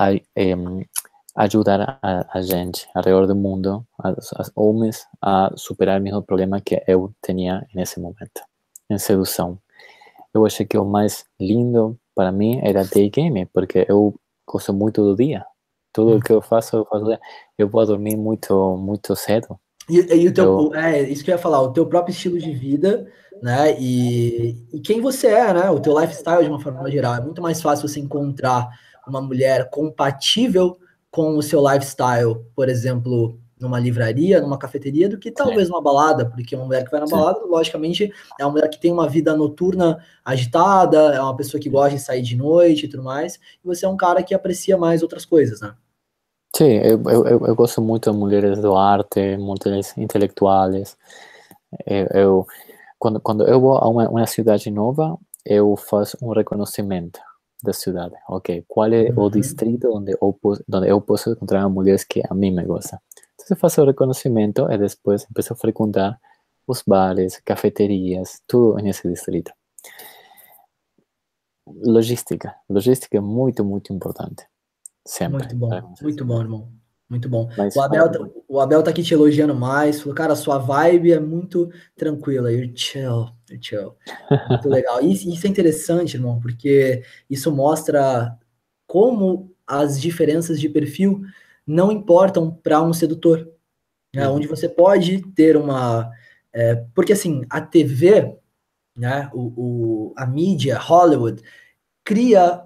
ajudar a gente ao redor do mundo, as homens, a superar o mesmo problema que eu tinha nesse momento, em sedução. Eu achei que o mais lindo para mim era day game, porque eu gosto muito do dia. Tudo o que eu faço, eu vou dormir muito, muito cedo. E o teu, Eu, isso que eu ia falar, o teu próprio estilo de vida, né? E quem você é, né? O teu lifestyle de uma forma geral. É muito mais fácil você encontrar uma mulher compatível com o seu lifestyle, por exemplo, numa livraria, numa cafeteria, do que sim, talvez numa balada, porque uma mulher que vai na sim. balada, logicamente, é uma mulher que tem uma vida noturna agitada, é uma pessoa que gosta de sair de noite e tudo mais, e você é um cara que aprecia mais outras coisas, né? Sim, eu gosto muito de mulheres do arte, mulheres intelectuais. Quando eu vou a uma cidade nova, eu faço um reconhecimento da cidade. Ok, qual é o Uhum. distrito onde eu posso encontrar mulheres que a mim me gostam? Então, eu faço o reconhecimento e depois começo a frequentar os bares, cafeterias, tudo nesse distrito. Logística é muito, muito importante. Sempre. Muito bom, irmão. Muito bom. O Mas, Abel, o Abel tá aqui te elogiando mais. Falou, cara, sua vibe é muito tranquila. You're chill. Show. Muito legal. E isso é interessante, irmão, porque isso mostra como as diferenças de perfil não importam para um sedutor, né? Onde você pode ter uma. Porque assim, a TV, né, a mídia, Hollywood, cria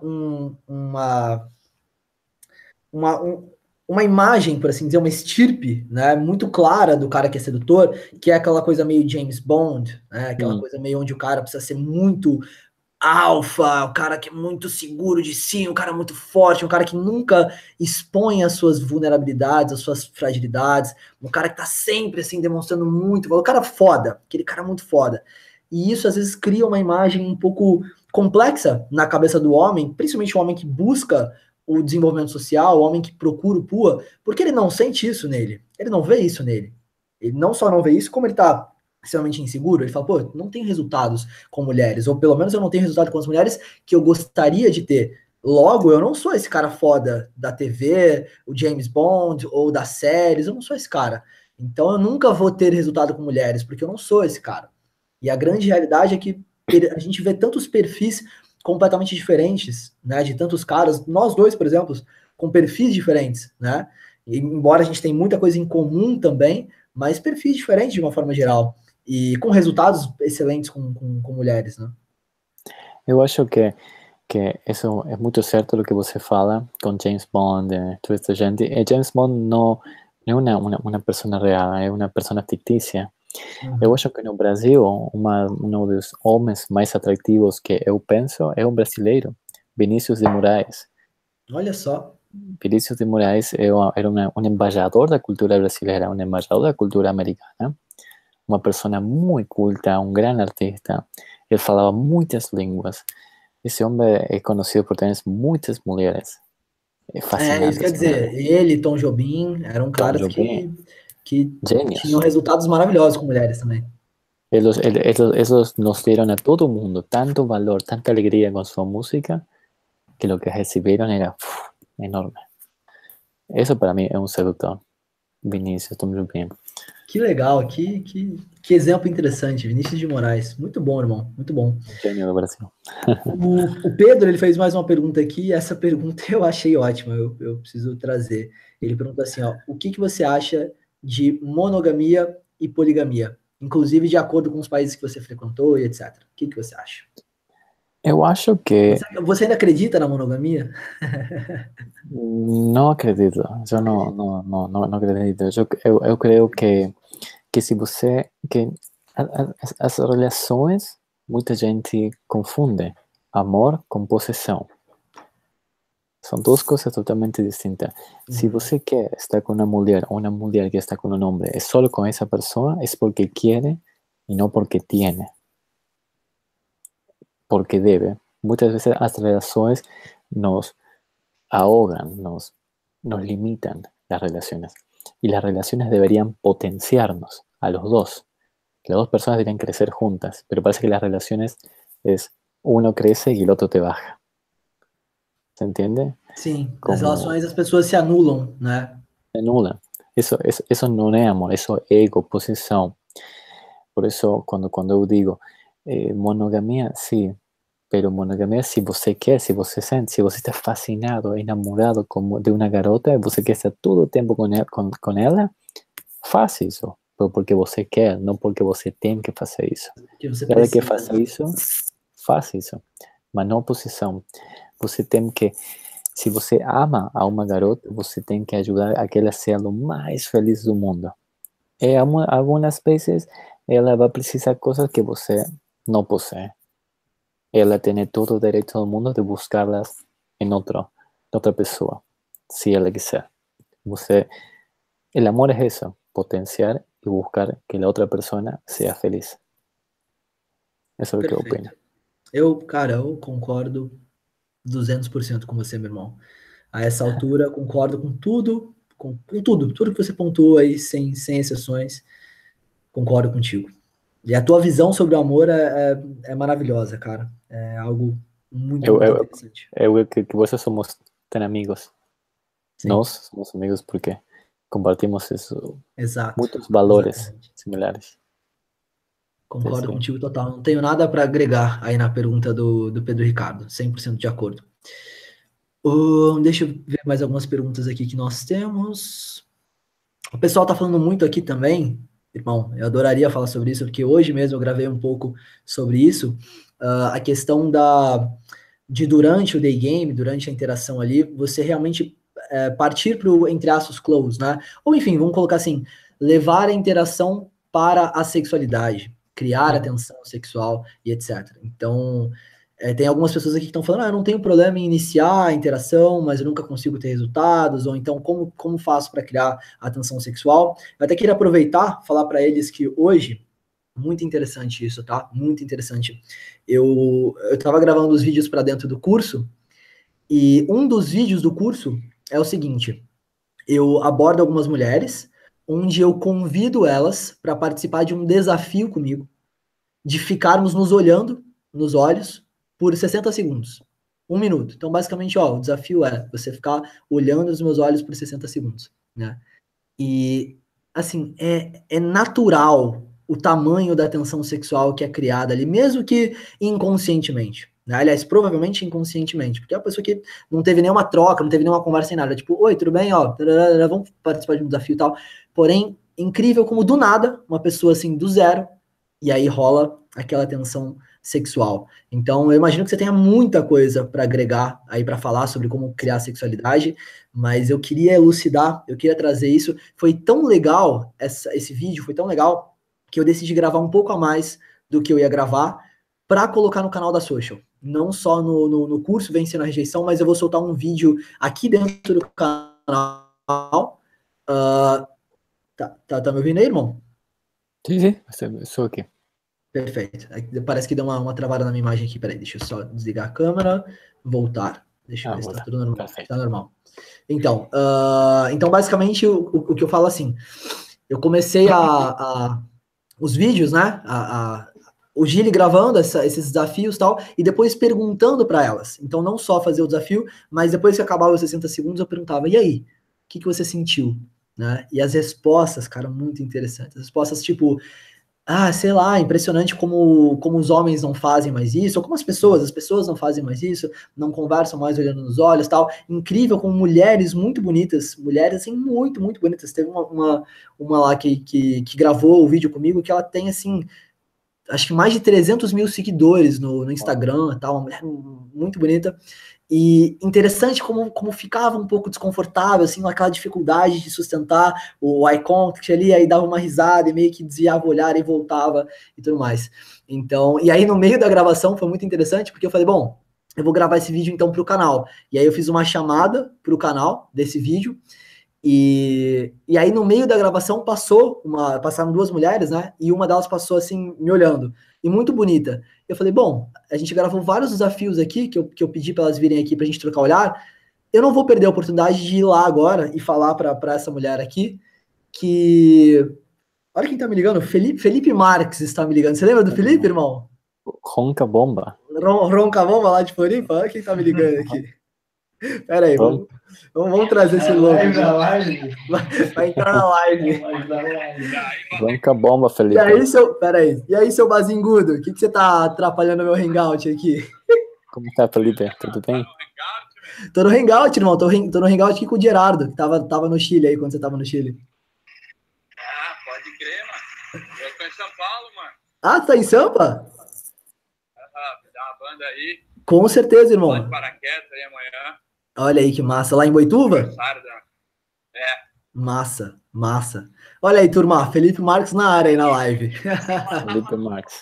uma, um- uma imagem, por assim dizer, uma estirpe, né, muito clara do cara que é sedutor, que é aquela coisa meio James Bond, né, aquela coisa meio onde o cara precisa ser muito alfa, o cara que é muito seguro de si, um cara muito forte, um cara que nunca expõe as suas vulnerabilidades, as suas fragilidades, um cara que tá sempre assim demonstrando muito valor, o cara foda, aquele cara muito foda. E isso às vezes cria uma imagem um pouco complexa na cabeça do homem, principalmente o homem que busca o desenvolvimento social, o homem que procura o PUA, porque ele não sente isso nele, ele não vê isso nele. Ele não só não vê isso, como ele tá extremamente inseguro, ele fala, pô, não tem resultados com mulheres, ou pelo menos eu não tenho resultado com as mulheres que eu gostaria de ter. Logo, eu não sou esse cara foda da TV, o James Bond, ou das séries, eu não sou esse cara. Então eu nunca vou ter resultado com mulheres, porque eu não sou esse cara. E a grande realidade é que a gente vê tantos perfis completamente diferentes, né, de tantos caras, nós dois, por exemplo, com perfis diferentes, né, e, embora a gente tenha muita coisa em comum também, mas perfis diferentes de uma forma geral e com resultados excelentes com mulheres, né? Eu acho que isso é muito certo o que você fala com James Bond, toda essa gente. E James Bond não é uma pessoa real, é uma pessoa fictícia. Eu acho que no Brasil, um dos homens mais atrativos que eu penso é um brasileiro, Vinícius de Moraes. Olha só. Vinícius de Moraes era um embaixador da cultura brasileira, um embaixador da cultura americana, uma pessoa muito culta, um grande artista. Ele falava muitas línguas. Esse homem é conhecido por ter muitas mulheres Isso quer fascinantes com dizer, ele. ele, Tom Jobim, eram Tom caras Jobim, que tinham gênios. resultados maravilhosos com mulheres também. Eles nos dieron a todo mundo tanto valor, tanta alegría con su música, que lo que recibieron era enorme. Eso para mí es un seductor. Vinicius, Tom Jobim. Que legal, que exemplo interessante, Vinícius de Moraes. Muito bom, irmão, muito bom. Un genio do Brasil. O Pedro, ele fez mais uma pergunta aqui, e essa pergunta eu achei ótima, eu preciso trazer. Ele pergunta assim, ó, o que você acha de monogamia e poligamia? Inclusive de acordo com os países que você frequentou e etc. O que você acha? Eu acho que Você ainda acredita na monogamia? não acredito. Eu não acredito. Eu creio que se você que as relações muita gente confunde amor com possessão. São duas coisas totalmente distintas. Se você quer estar com uma mulher ou uma mulher que está com um homem é só com essa pessoa, é porque quer e não porque tem, porque deve. Muitas vezes as relações nos ahogan, nos limitan las relaciones. Y las relaciones deberían potenciarnos a los dos. Las dos personas deberían crecer juntas, pero parece que las relaciones es uno crece y el otro te baja. ¿Se entiende? Sim, nas Como relações as pessoas se anulam, né? se anula. Eso no es amor, eso es ego, posesión. Por eso cuando eu digo monogamia, sí, pero monogamia se você quer, se você sente, se você está fascinado, enamorado como de uma garota, você quer estar todo o tempo com ela, faça isso. Porque você quer, não porque você tem que fazer isso. Que você E ela quer precisa, fazer né? isso, faça isso. Mas não posição. Você tem que, se você ama a uma garota, você tem que ajudar a que ela seja o mais feliz do mundo. E algumas vezes ela vai precisar coisas que você não possui. Ela tem todo o direito do mundo de buscá-las em outra pessoa, se ela quiser. Você, el amor es eso, potenciar y buscar que la otra persona sea feliz. Eso es lo que opino. Perfeito. Cara, eu concordo 200% com você, meu irmão. A essa altura, concordo com tudo, com tudo que você pontuou aí, sem exceções, concordo contigo. E a tua visão sobre o amor é maravilhosa, cara. É algo muito, Eu, muito eu, interessante. eu que vocês somos tan amigos. Sim, Nós somos amigos porque compartimos isso, exato. muitos valores Exatamente. similares. Concordo sim. contigo total. Não tenho nada para agregar aí na pergunta do Pedro Ricardo. 100% de acordo. Deixa eu ver mais algumas perguntas aqui que nós temos. O pessoal está falando muito aqui também, irmão. Eu adoraria falar sobre isso, porque hoje mesmo eu gravei um pouco sobre isso. A questão de durante o day game, durante a interação ali, você realmente partir para o, entre aspas, close, né? Ou enfim, vamos colocar assim, levar a interação para a sexualidade, criar a tensão sexual e etc. Então, tem algumas pessoas aqui que estão falando, eu não tenho problema em iniciar a interação, mas eu nunca consigo ter resultados, ou então como faço para criar a tensão sexual? Eu até queria aproveitar, falar para eles que hoje, muito interessante isso, tá? Muito interessante. Eu estava gravando os vídeos para dentro do curso, e um dos vídeos do curso é o seguinte: eu abordo algumas mulheres, onde eu convido elas para participar de um desafio comigo, de ficarmos nos olhando nos olhos por 60 segundos. 1 minuto. Então, basicamente, o desafio é você ficar olhando nos meus olhos por 60 segundos, né? E, assim, é natural o tamanho da tensão sexual que é criada ali, mesmo que inconscientemente, né? Aliás, provavelmente inconscientemente, porque é uma pessoa que não teve nenhuma troca, não teve nenhuma conversa em nada, tipo, oi, tudo bem? Vamos participar de um desafio e tal. Porém, incrível como do nada, uma pessoa assim, do zero, e aí rola aquela tensão sexual. Então, eu imagino que você tenha muita coisa para agregar aí para falar sobre como criar sexualidade, mas eu queria elucidar, eu queria trazer isso. Foi tão legal esse vídeo, foi tão legal que eu decidi gravar um pouco a mais do que eu ia gravar para colocar no canal da Social. Não só no curso Vencendo a Rejeição, mas eu vou soltar um vídeo aqui dentro do canal. Tá me ouvindo aí, irmão? Sim, estou aqui. Perfeito. Parece que deu uma travada na minha imagem aqui. Peraí, deixa eu só desligar a câmera, voltar. Deixa eu ver se tá tudo normal. Perfeito. Tá normal. Então, basicamente, o que eu falo assim, eu comecei os vídeos, né? O Gili gravando esses desafios e tal, e depois perguntando para elas. Então, não só fazer o desafio, mas depois que acabava os 60 segundos, eu perguntava, e aí? O que você sentiu? Né? E as respostas, cara, muito interessantes. As respostas, tipo, sei lá, impressionante como os homens não fazem mais isso, ou como as pessoas não fazem mais isso, não conversam mais olhando nos olhos, tal. Incrível como mulheres muito bonitas, mulheres assim muito, muito bonitas. Teve uma lá que gravou o vídeo comigo, que ela tem assim, acho que mais de 300 mil seguidores no Instagram, tal, uma mulher muito bonita. E interessante como ficava um pouco desconfortável, assim, aquela dificuldade de sustentar o eye contact ali, aí dava uma risada e meio que desviava o olhar e voltava e tudo mais. Então, e aí no meio da gravação foi muito interessante, porque eu falei, bom, eu vou gravar esse vídeo então para o canal. E aí eu fiz uma chamada para o canal desse vídeo, e aí no meio da gravação passaram duas mulheres, né? E uma delas passou assim, me olhando, e muito bonita. Eu falei, bom, a gente gravou vários desafios aqui, que eu pedi para elas virem aqui pra gente trocar olhar. Eu não vou perder a oportunidade de ir lá agora e falar para essa mulher aqui que. Olha quem tá me ligando, Felipe Marques está me ligando. Você lembra do Felipe, irmão? Ronca Bomba. Ronca Bomba lá de Floripa? Olha quem tá me ligando aqui. Pera aí, vamos trazer esse louco. Vai entrar na live. Ronca Bomba, Felipe. E aí, seu bazingudo, o que você tá atrapalhando meu hangout aqui? Como tá, Felipe? Tudo bem? Tô no hangout, irmão. Tô no hangout aqui com o Gerardo, que tava no Chile aí, quando você tava no Chile. Pode crer, mano. Eu tô em São Paulo, mano. Você tá em Sampa? Dá uma banda aí. Com certeza, irmão. Lá de paraquedas aí amanhã. Olha aí que massa. Lá em Boituva? Massa. Olha aí, turma. Felipe Marques na área aí na live. Felipe Marques.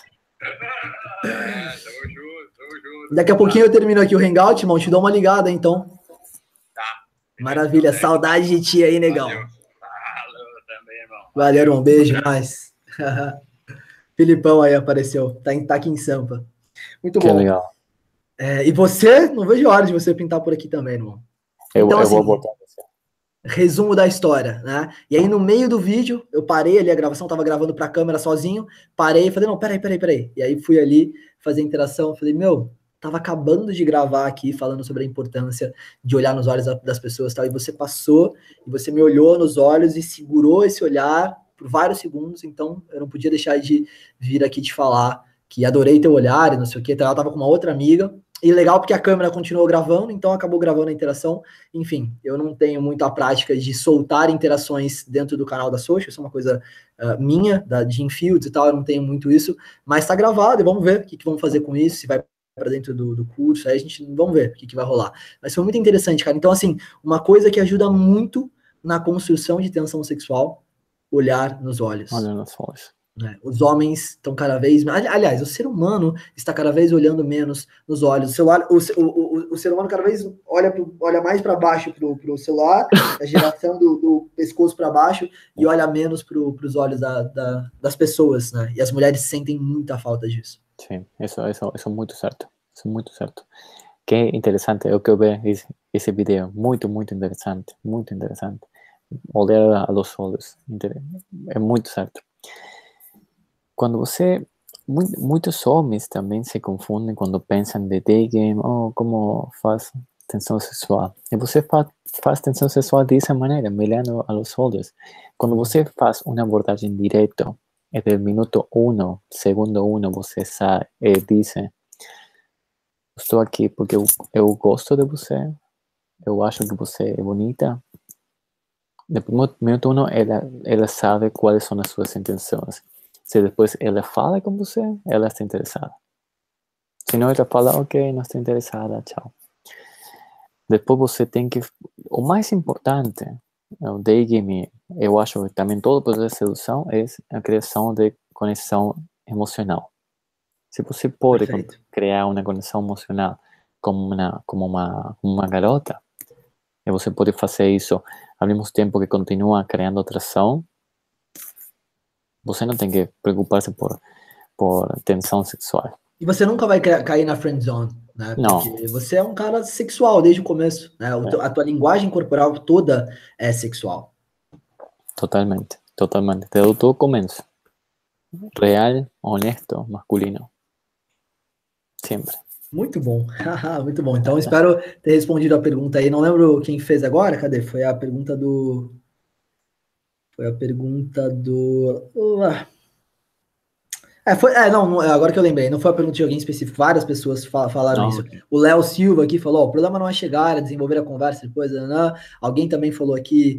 Tamo junto. Daqui a pouquinho eu termino aqui o hangout, irmão. Te dou uma ligada, então. Tá. Maravilha. Saudade de ti aí, negão. Valeu também, irmão. Valeu, irmão. Beijo, mais. Filipão aí apareceu. Tá aqui em Sampa. Muito bom. Que legal. E você, não vejo a hora de você pintar por aqui também, irmão. Então, eu vou botar você. Resumo da história, né? E aí, no meio do vídeo, eu parei ali a gravação, tava gravando pra câmera sozinho, parei e falei, não, peraí. E aí fui ali fazer interação, falei, tava acabando de gravar aqui, falando sobre a importância de olhar nos olhos das pessoas, tal, e você passou, e você me olhou nos olhos e segurou esse olhar, por vários segundos, então eu não podia deixar de vir aqui te falar que adorei teu olhar e não sei o que. Então ela tava com uma outra amiga, e legal porque a câmera continuou gravando, então acabou gravando a interação. Enfim, eu não tenho muito a prática de soltar interações dentro do canal da Social, isso é uma coisa minha, da Jim Fields e tal, eu não tenho muito isso, mas tá gravado e vamos ver o que vamos fazer com isso, se vai para dentro do curso, aí a gente, vamos ver o que vai rolar. Mas foi muito interessante, cara. Então, assim, uma coisa que ajuda muito na construção de tensão sexual, olhar nos olhos. Olhar nos olhos. Os homens estão cada vez... Aliás, o ser humano está cada vez olhando menos nos olhos. O ser humano cada vez olha mais para baixo pro celular, a geração do pescoço para baixo, e olha menos para os olhos das pessoas, né? E as mulheres sentem muita falta disso. Sim, isso é muito certo. Isso é muito certo. Que interessante, eu que ver esse vídeo, muito interessante, muito interessante. Olhar a los olhos, é muito certo. Quando você, muitos homens também se confundem quando pensam de day game, como faz tensão sexual. E você faz tensão sexual dessa maneira, olhando a los olhos. Quando você faz uma abordagem direta, e del minuto 1, segundo 1, você sai e diz: estou aqui porque eu gosto de você, eu acho que você é bonita. No minuto 1, ela sabe quais são as suas intenções. Se depois ela fala com você, ela está interessada. Se não, ela fala: ok, não estou interessada, tchau. Depois você tem que... O mais importante, o day game, eu acho que também todo o processo de sedução é a criação de conexão emocional. Se você pode criar uma conexão emocional como uma garota, e você pode fazer isso ao mesmo tempo que continua criando atração, você não tem que preocupar-se por tensão sexual. E você nunca vai cair na friend zone, né? Não. Porque você é um cara sexual desde o começo, né? A tua linguagem corporal toda é sexual. Totalmente. Desde o começo. Real, honesto, masculino. Sempre. Muito bom. Muito bom. Então, espero ter respondido a pergunta aí. Não lembro quem fez agora. Cadê? Foi a pergunta do... agora que eu lembrei, não foi a pergunta de alguém específico, várias pessoas falaram isso. Okay. O Léo Silva aqui falou: o problema não é chegar, é desenvolver a conversa depois. Alguém também falou aqui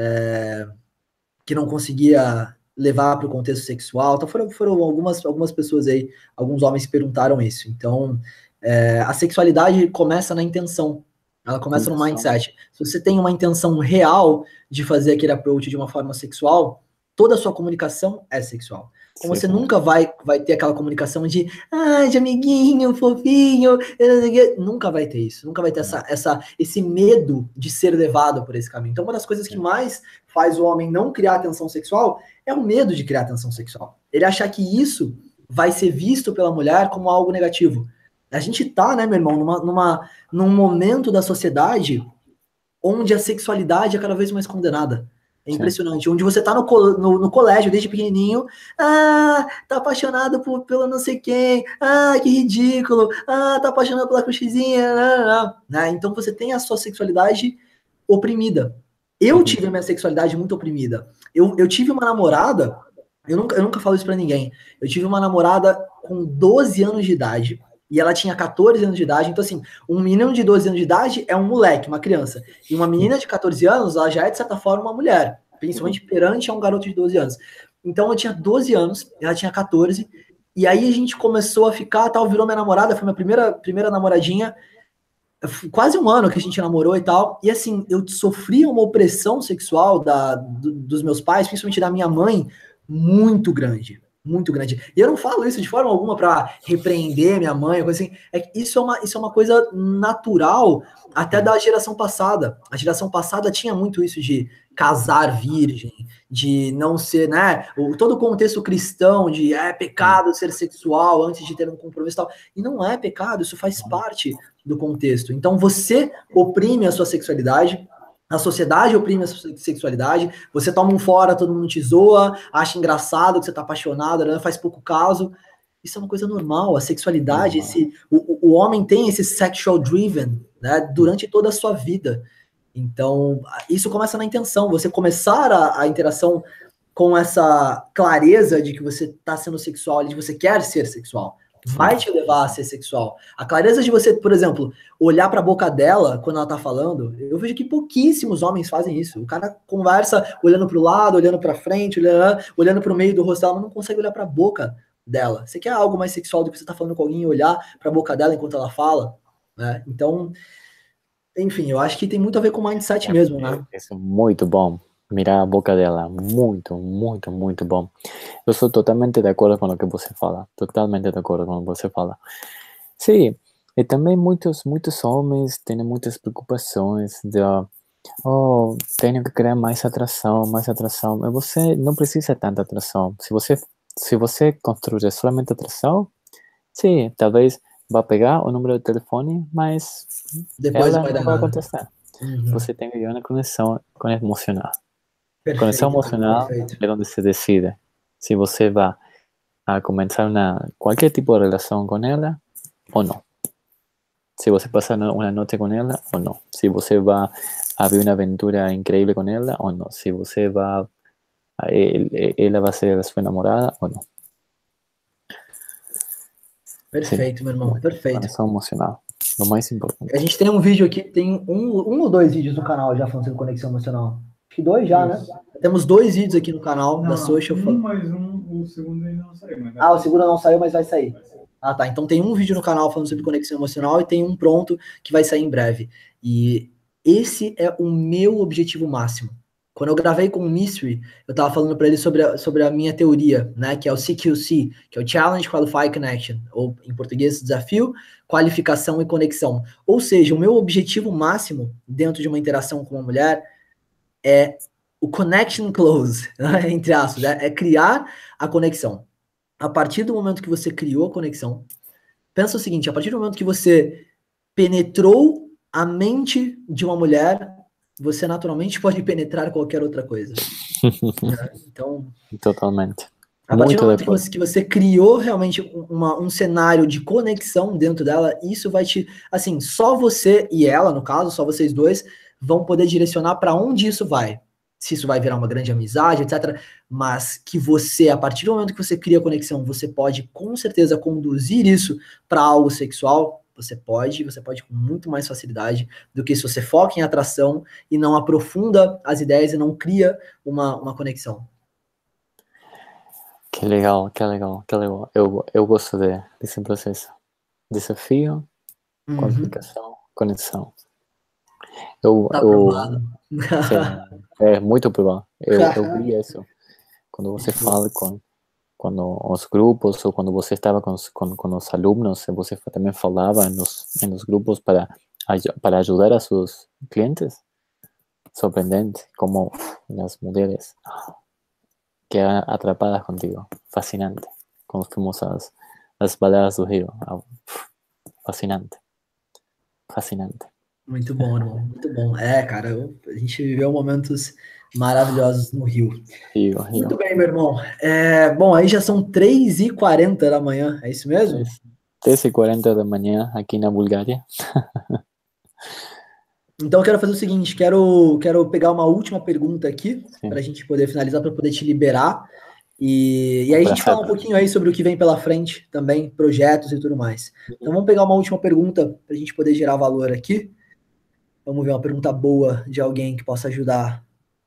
que não conseguia levar para o contexto sexual. Então foram algumas pessoas aí, alguns homens perguntaram isso. Então, a sexualidade começa na intenção. Ela começa no mindset. Se você tem uma intenção real de fazer aquele approach de uma forma sexual, toda a sua comunicação é sexual. Então você nunca vai ter aquela comunicação de amiguinho, fofinho, nunca vai ter isso, nunca vai ter esse medo de ser levado por esse caminho. Então uma das coisas que mais faz o homem não criar tensão sexual é o medo de criar tensão sexual. Ele achar que isso vai ser visto pela mulher como algo negativo. A gente tá, né, meu irmão, num momento da sociedade onde a sexualidade é cada vez mais condenada. É impressionante. Onde você tá no colégio, desde pequenininho, tá apaixonado pelo não sei quem, que ridículo, tá apaixonado pela crushzinha, né? Então você tem a sua sexualidade oprimida. Eu tive a minha sexualidade muito oprimida. Eu tive uma namorada, eu nunca falo isso pra ninguém, eu tive uma namorada com 12 anos de idade, e ela tinha 14 anos de idade. Então, assim, um menino de 12 anos de idade é um moleque, uma criança. E uma menina de 14 anos, ela já é, de certa forma, uma mulher. Principalmente perante a um garoto de 12 anos. Então, eu tinha 12 anos, ela tinha 14. E aí, a gente começou a ficar, tal, virou minha namorada. Foi minha primeira namoradinha. Quase um ano que a gente namorou e tal. E, assim, eu sofria uma opressão sexual dos meus pais, principalmente da minha mãe, muito grande. Muito grande. E eu não falo isso de forma alguma para repreender minha mãe, coisa assim. Isso é uma coisa natural até da geração passada. A geração passada tinha muito isso de casar virgem, de não ser, né? Todo o contexto cristão de pecado ser sexual antes de ter um compromisso e tal. E não é pecado, isso faz parte do contexto. Então você oprime a sua sexualidade. A sociedade oprime a sua sexualidade, você toma um fora, todo mundo te zoa, acha engraçado que você tá apaixonado, né? Faz pouco caso. Isso é uma coisa normal, a sexualidade, o homem tem esse sexual driven, né, durante toda a sua vida. Então, isso começa na intenção, você começar a interação com essa clareza de que você está sendo sexual, de que você quer ser sexual, vai te levar a ser sexual. A clareza de você, por exemplo, olhar para a boca dela quando ela tá falando, eu vejo que pouquíssimos homens fazem isso. O cara conversa olhando para o lado, olhando para frente, olhando para o meio do rosto dela, mas não consegue olhar para a boca dela. Você quer algo mais sexual do que você tá falando com alguém e olhar para a boca dela enquanto ela fala, né? Então, enfim, eu acho que tem muito a ver com mindset mesmo, né? Isso é muito bom. Mirar a boca dela, muito, muito, muito bom. Eu sou totalmente de acordo com o que você fala. Totalmente de acordo com o que você fala. Sim, e também muitos homens têm muitas preocupações de, tenho que criar mais atração, mais atração. Mas você não precisa de tanta atração. Se você construir solamente atração, sim, talvez vá pegar o número de telefone, mas Depois ela não vai não dar vai nada. contestar. Você tem que ter uma conexão emocional. Perfeito, Conexão emocional perfeito. é onde se decide se você vai a começar qualquer tipo de relação com ela ou não. Se você passa uma noite com ela ou não. Se você vai abrir uma aventura incrível com ela ou não. Se você vai... Ela vai ser a sua namorada ou não. Perfeito, meu irmão, perfeito. Conexão emocional. O mais importante. A gente tem um vídeo aqui, tem um ou dois vídeos no canal já falando sobre conexão emocional. Acho que 2 já, né? Temos 2 vídeos aqui no canal da Social. Mas o segundo ainda não saiu. Mas o segundo não saiu, mas vai sair. Ah, tá. Então tem um vídeo no canal falando sobre conexão emocional e tem um pronto que vai sair em breve. E esse é o meu objetivo máximo. Quando eu gravei com o Mystery, eu tava falando para ele sobre a minha teoria, né? Que é o CQC, que é o Challenge, Qualify, Connection. Ou, em português, desafio, qualificação e conexão. Ou seja, o meu objetivo máximo dentro de uma interação com uma mulher é o connection close, né, entre aspas, é criar a conexão. A partir do momento que você criou a conexão, pensa o seguinte, a partir do momento que você penetrou a mente de uma mulher, você naturalmente pode penetrar qualquer outra coisa. Né? Então, totalmente. A partir do momento que você criou realmente um cenário de conexão dentro dela, isso vai te, assim, só você e ela, no caso, só vocês dois, vão poder direcionar para onde isso vai. Se isso vai virar uma grande amizade, etc. Mas que você, a partir do momento que você cria a conexão, você pode com certeza conduzir isso para algo sexual. Você pode com muito mais facilidade do que se você foca em atração e não aprofunda as ideias e não cria uma conexão. Que legal, que legal, que legal. Eu gosto desse processo. Desafio, qualificação, conexão. Tá aprovado. Sim, é muito provado. Eu vi isso. Quando você fala com os grupos ou quando você estava com os alunos, você também falava nos grupos para ajudar a seus clientes. Surpreendente como as mulheres quedan atrapadas contigo. Fascinante. Como fuimos as baladas do Rio. Fascinante. Fascinante. Muito bom, irmão. Muito bom. Cara, a gente viveu momentos maravilhosos no Rio. Rio. Muito bem, meu irmão. Bom, aí já são 3h40 da manhã, é isso mesmo? 3h40 da manhã aqui na Bulgária. Então eu quero fazer o seguinte, quero pegar uma última pergunta aqui, para a gente poder finalizar, para poder te liberar. E aí a gente fala um pouquinho aí sobre o que vem pela frente também, projetos e tudo mais. Então vamos pegar uma última pergunta para a gente poder gerar valor aqui. Vamos ver uma pergunta boa de alguém que possa ajudar.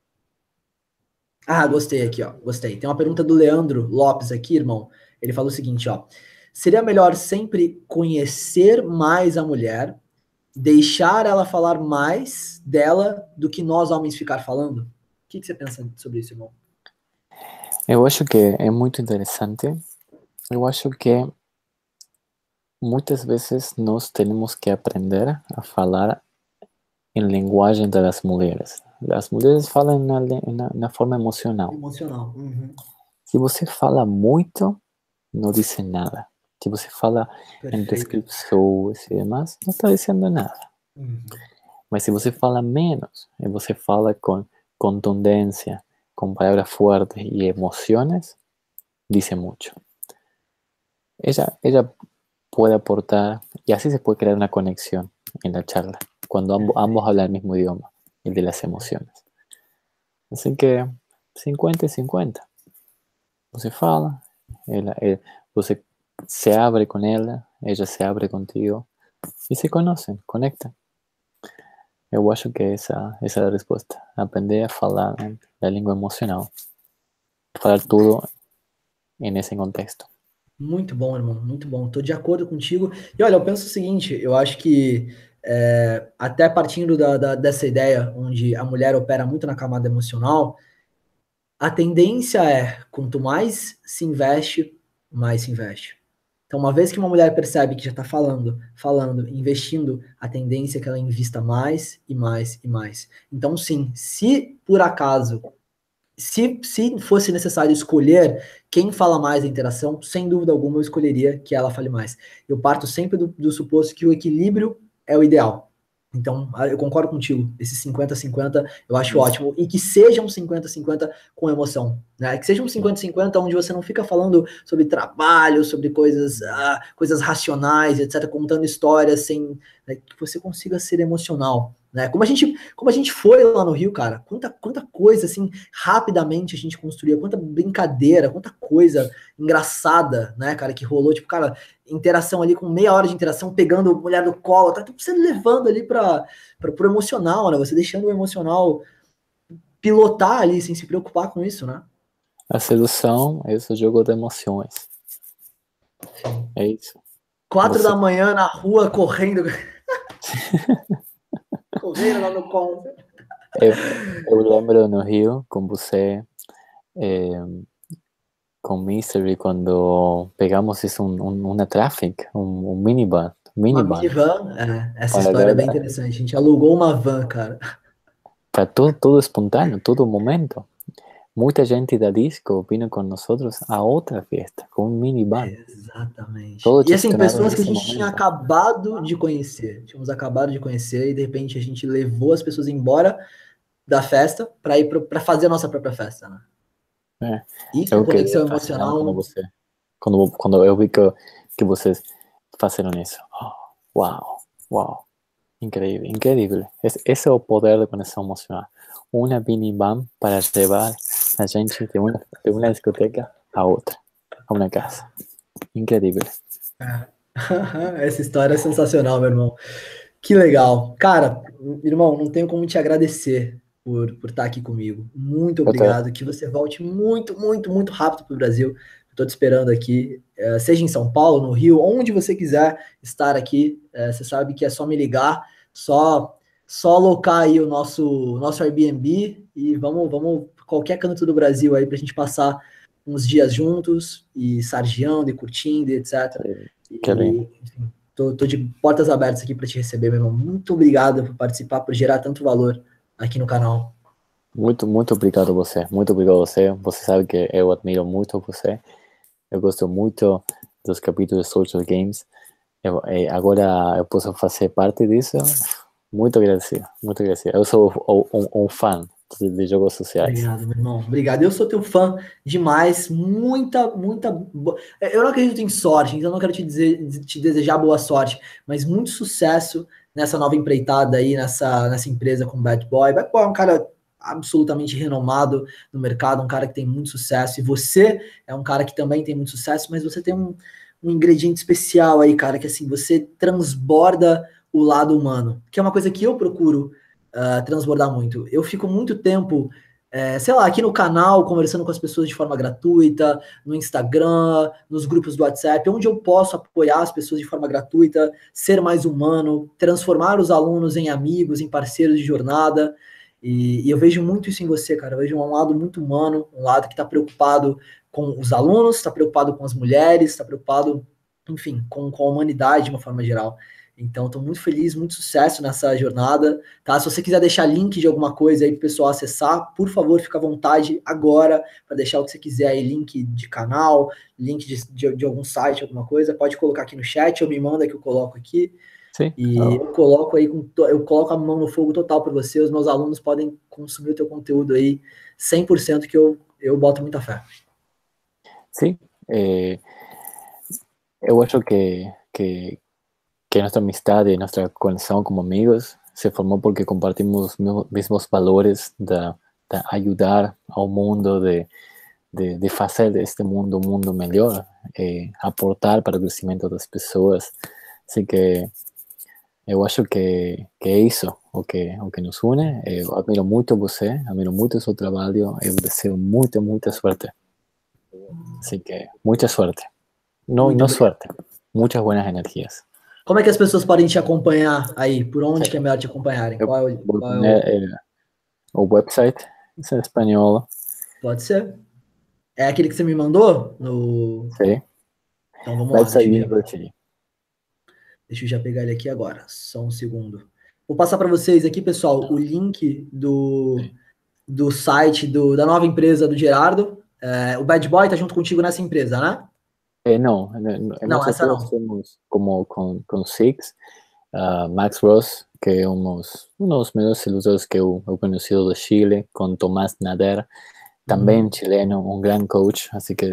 Ah, gostei aqui, ó. Gostei. Tem uma pergunta do Leandro Lopes aqui, irmão. Ele falou o seguinte, ó. Seria melhor sempre conhecer mais a mulher, deixar ela falar mais dela do que nós homens ficar falando? O que você pensa sobre isso, irmão? Eu acho que é muito interessante. Eu acho que muitas vezes nós temos que aprender a falar em linguagem das mulheres. As mulheres falam na forma emocional. Emocional. Uhum. Se você fala muito, não diz nada. Se você fala em descrições e demais, não está dizendo nada. Uhum. Mas se você fala menos, e você fala com contundência, com palavras fortes e emociones, dice mucho. Ella puede aportar, y así se puede crear una conexión en la charla, cuando ambos hablan el mismo idioma, el de las emociones. Así que 50 e 50. Você fala, você se abre com ela se abre contigo e se conhecem, conectam. Eu acho que essa é a resposta. Aprender a falar a língua emocional. Falar tudo nesse contexto. Muito bom, irmão, muito bom. Tô de acordo contigo. E olha, eu penso o seguinte, eu acho que até partindo dessa ideia onde a mulher opera muito na camada emocional, a tendência é, quanto mais se investe, mais se investe. Então, uma vez que uma mulher percebe que já está falando, investindo, a tendência é que ela invista mais e mais e mais. Então, sim, se por acaso, se fosse necessário escolher quem fala mais da interação, sem dúvida alguma eu escolheria que ela fale mais. Eu parto sempre do suposto que o equilíbrio é o ideal. Então, eu concordo contigo. Esse 50-50 eu acho ótimo. E que seja um 50-50 com emoção. Né? Que seja um 50-50 onde você não fica falando sobre trabalho, sobre coisas racionais, etc., contando histórias sem que você consiga ser emocional. Né? Como a gente foi lá no Rio, cara, quanta coisa, assim, rapidamente a gente construía, quanta brincadeira, quanta coisa engraçada, né, cara, que rolou, tipo, cara, interação ali com meia hora de interação, pegando a mulher do colo, tá você levando ali pro emocional, né, você deixando o emocional pilotar ali, sem se preocupar com isso, né. A sedução é esse jogo de emoções. É isso. 4 da manhã na rua, correndo... correndo lá no colo. Eu lembro no Rio, com você, com Mystery, quando pegamos isso, uma traffic, um minivan. Uma minivan, essa história é bem interessante. A gente alugou uma van, cara. Para tudo espontâneo, todo momento. Muita gente da disco vindo com nós a outra festa, com um minivan. Exatamente. Todos e assim, pessoas que a gente momento. tinha acabado de conhecer. Tínhamos acabado de conhecer e de repente a gente levou as pessoas embora da festa para ir para fazer a nossa própria festa, né? Isso é conexão emocional. Quando eu vi que vocês fizeram isso. Oh, uau. Incrível. Esse é o poder de conexão emocional. Uma minivan para levar a gente de uma discoteca a outra, a uma casa. Incrível. Essa história é sensacional, meu irmão. Que legal. Cara, irmão, não tenho como te agradecer por estar aqui comigo. Muito obrigado. Que você volte muito, muito, muito rápido para o Brasil. Estou te esperando aqui, seja em São Paulo, no Rio, onde você quiser estar aqui. Você sabe que é só me ligar, só alocar aí o nosso Airbnb e vamos qualquer canto do Brasil aí para a gente passar uns dias juntos e sargiando e curtindo, etc. Que bem. Enfim, tô de portas abertas aqui para te receber, meu irmão. Muito obrigado por participar, por gerar tanto valor aqui no canal. Muito, muito obrigado a você. Muito obrigado a você. Você sabe que eu admiro muito você. Eu gosto muito dos capítulos de Social Games. Agora eu posso fazer parte disso. Muito agradecido, muito agradecido. Eu sou um fã de jogos sociais. Obrigado, meu irmão. Obrigado. Eu sou teu fã demais. Muita. Eu não acredito em sorte, então não quero te desejar boa sorte, mas muito sucesso nessa nova empreitada aí, nessa empresa com Bad Boy. Bad Boy é um cara absolutamente renomado no mercado, um cara que tem muito sucesso, e você é um cara que também tem muito sucesso, mas você tem um ingrediente especial aí, cara, que assim, você transborda o lado humano, que é uma coisa que eu procuro transbordar muito. Eu fico muito tempo, sei lá, aqui no canal, conversando com as pessoas de forma gratuita, no Instagram, nos grupos do WhatsApp, onde eu posso apoiar as pessoas de forma gratuita, ser mais humano, transformar os alunos em amigos, em parceiros de jornada. E eu vejo muito isso em você, cara. Eu vejo um lado muito humano, um lado que está preocupado com os alunos, está preocupado com as mulheres, está preocupado, enfim, com a humanidade de uma forma geral. Então, estou muito feliz, muito sucesso nessa jornada, tá? Se você quiser deixar link de alguma coisa aí para o pessoal acessar, por favor, fica à vontade agora para deixar o que você quiser aí, link de canal, link de algum site, alguma coisa, pode colocar aqui no chat, ou me manda que eu coloco aqui. Sim. E eu coloco aí, eu coloco a mão no fogo total para você, os meus alunos podem consumir o teu conteúdo aí 100% que eu boto muita fé. Sim, eu acho que nuestra amistad y nuestra conexión como amigos se formó porque compartimos los mismos valores de ajudar ao mundo de fazer deste mundo um mundo melhor, aportar para o crescimento das pessoas. Assim que eu acho que é isso o que nos une. Eu admiro muito você, admiro muito o seu trabalho, eu desejo muita sorte. Assim que muita sorte. Não sorte, muitas boas energias. Como é que as pessoas podem te acompanhar aí? Por onde que é melhor te acompanharem? O website em espanhol. Pode ser. É aquele que você me mandou? Sim. Então vamos lá. University. Deixa eu já pegar ele aqui agora. Só um segundo. Vou passar para vocês aqui, pessoal, o link do site da nova empresa do Gerardo. O Bad Boy tá junto contigo nessa empresa, né? Não, essa não. Somos como com Six, Max Ross, que é um dos melhores ilustradores que eu conheci do Chile, com Tomás Nader, também chileno, um grande coach, assim que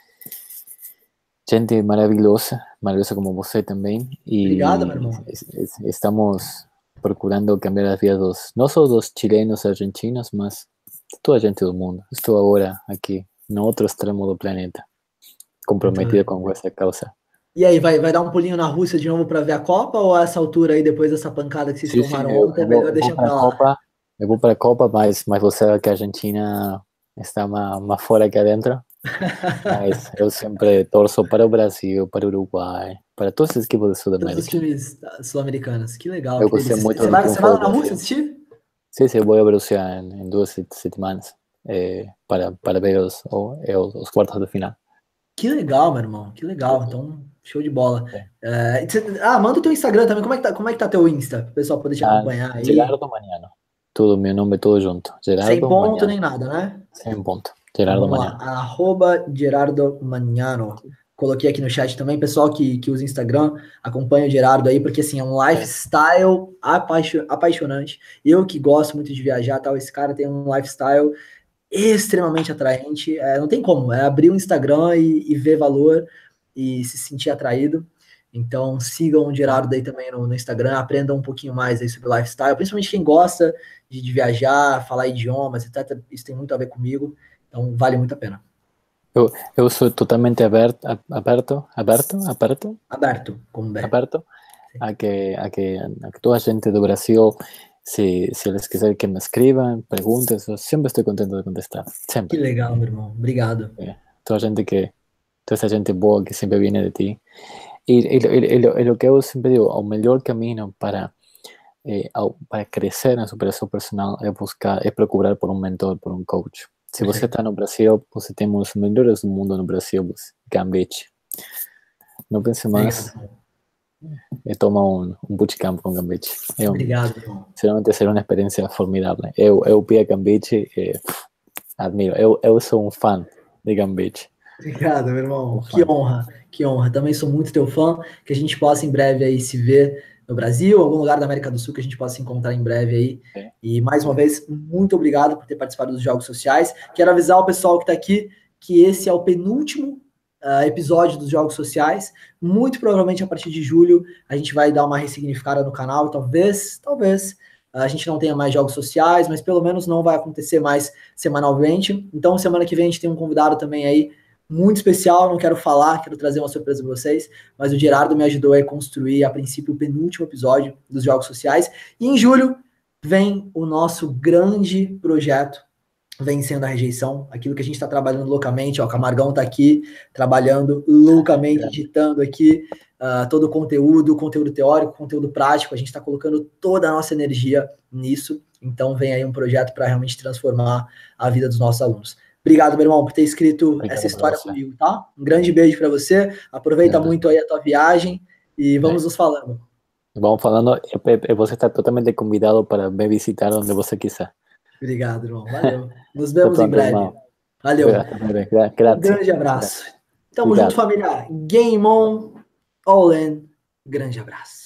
gente maravilhosa como você também. E obrigado, meu irmão. Estamos procurando cambiar as vidas não só dos chilenos e argentinos, mas toda a gente do mundo. Estou agora aqui no outro extremo do planeta, comprometido com essa causa. E aí, vai dar um pulinho na Rússia de novo para ver a Copa, ou a essa altura aí, depois dessa pancada que vocês tomaram ontem, é melhor deixar para lá? Eu vou para a Copa, mas você sabe que a Argentina está mais fora que adentro. Mas eu sempre torço para o Brasil, para o Uruguai, para todos os equipos de Sudamérica. Todos os times sul-americanos, que legal. Eu gostei muito. Você vai lá na Rússia assistir? Sim, vou a Brasil em 2 semanas para ver os quartos de final. Que legal, meu irmão, que legal. Então, show de bola. Manda o teu Instagram também. Como é que tá teu Insta? Para o pessoal poder te acompanhar aí. Gerardo Magnano. Tudo, meu nome todo junto. Gerardo Sem ponto Magnano. Nem nada, né? Sem ponto. Gerardo Magnano. @Gerardo Magnano. Coloquei aqui no chat também, pessoal que usa Instagram, acompanha o Gerardo aí, porque assim, é um lifestyle apaixonante. Eu que gosto muito de viajar, tal, esse cara tem um lifestyle extremamente atraente. Não tem como, é abrir o Instagram e ver valor e se sentir atraído. Então sigam o Gerardo aí também no Instagram, aprendam um pouquinho mais aí sobre lifestyle, principalmente quem gosta de viajar, falar idiomas, etc. Isso tem muito a ver comigo, então vale muito a pena. Eu sou totalmente aberto a que toda a gente do Brasil, se eles quiserem que me escrevam perguntas, eu sempre estou contente de contestar, sempre. Que legal, meu irmão, obrigado. Toda essa gente boa que sempre vem de ti. E o que eu sempre digo, o melhor caminho para crescer na superação personal é procurar por um mentor, por um coach. Se você está no Brasil, você tem os melhores do mundo no Brasil, Gambit. Não pense mais. Toma um bootcamp com Gambit. Obrigado, irmão. Sinceramente, será uma experiência formidável. Eu vi a Gambit e admiro. Eu sou um fã de Gambit. Obrigado, meu irmão. Que honra. Também sou muito teu fã. Que a gente possa em breve aí se ver no Brasil, algum lugar da América do Sul que a gente possa se encontrar em breve aí. E mais uma vez, muito obrigado por ter participado dos Jogos Sociais. Quero avisar o pessoal que está aqui que esse é o penúltimo episódio dos Jogos Sociais. Muito provavelmente a partir de julho a gente vai dar uma ressignificada no canal. Talvez a gente não tenha mais Jogos Sociais, mas pelo menos não vai acontecer mais semanalmente. Então semana que vem a gente tem um convidado também aí muito especial, não quero falar, quero trazer uma surpresa para vocês, mas o Gerardo me ajudou a construir, a princípio, o penúltimo episódio dos Jogos Sociais, e em julho vem o nosso grande projeto, Vencendo a Rejeição, aquilo que a gente está trabalhando loucamente, o Camargão está aqui, trabalhando loucamente, editando aqui todo o conteúdo teórico, conteúdo prático, a gente está colocando toda a nossa energia nisso, então vem aí um projeto para realmente transformar a vida dos nossos alunos. Obrigado, meu irmão, por ter escrito essa história comigo, tá? Um grande beijo para você. Aproveita muito aí a tua viagem e vamos nos falando. Vamos falando. Você está totalmente convidado para me visitar onde você quiser. Obrigado, irmão. Valeu. Nos vemos em breve. Irmão. Valeu. Um grande abraço. Tamo junto, família. Game on, all in. Grande abraço.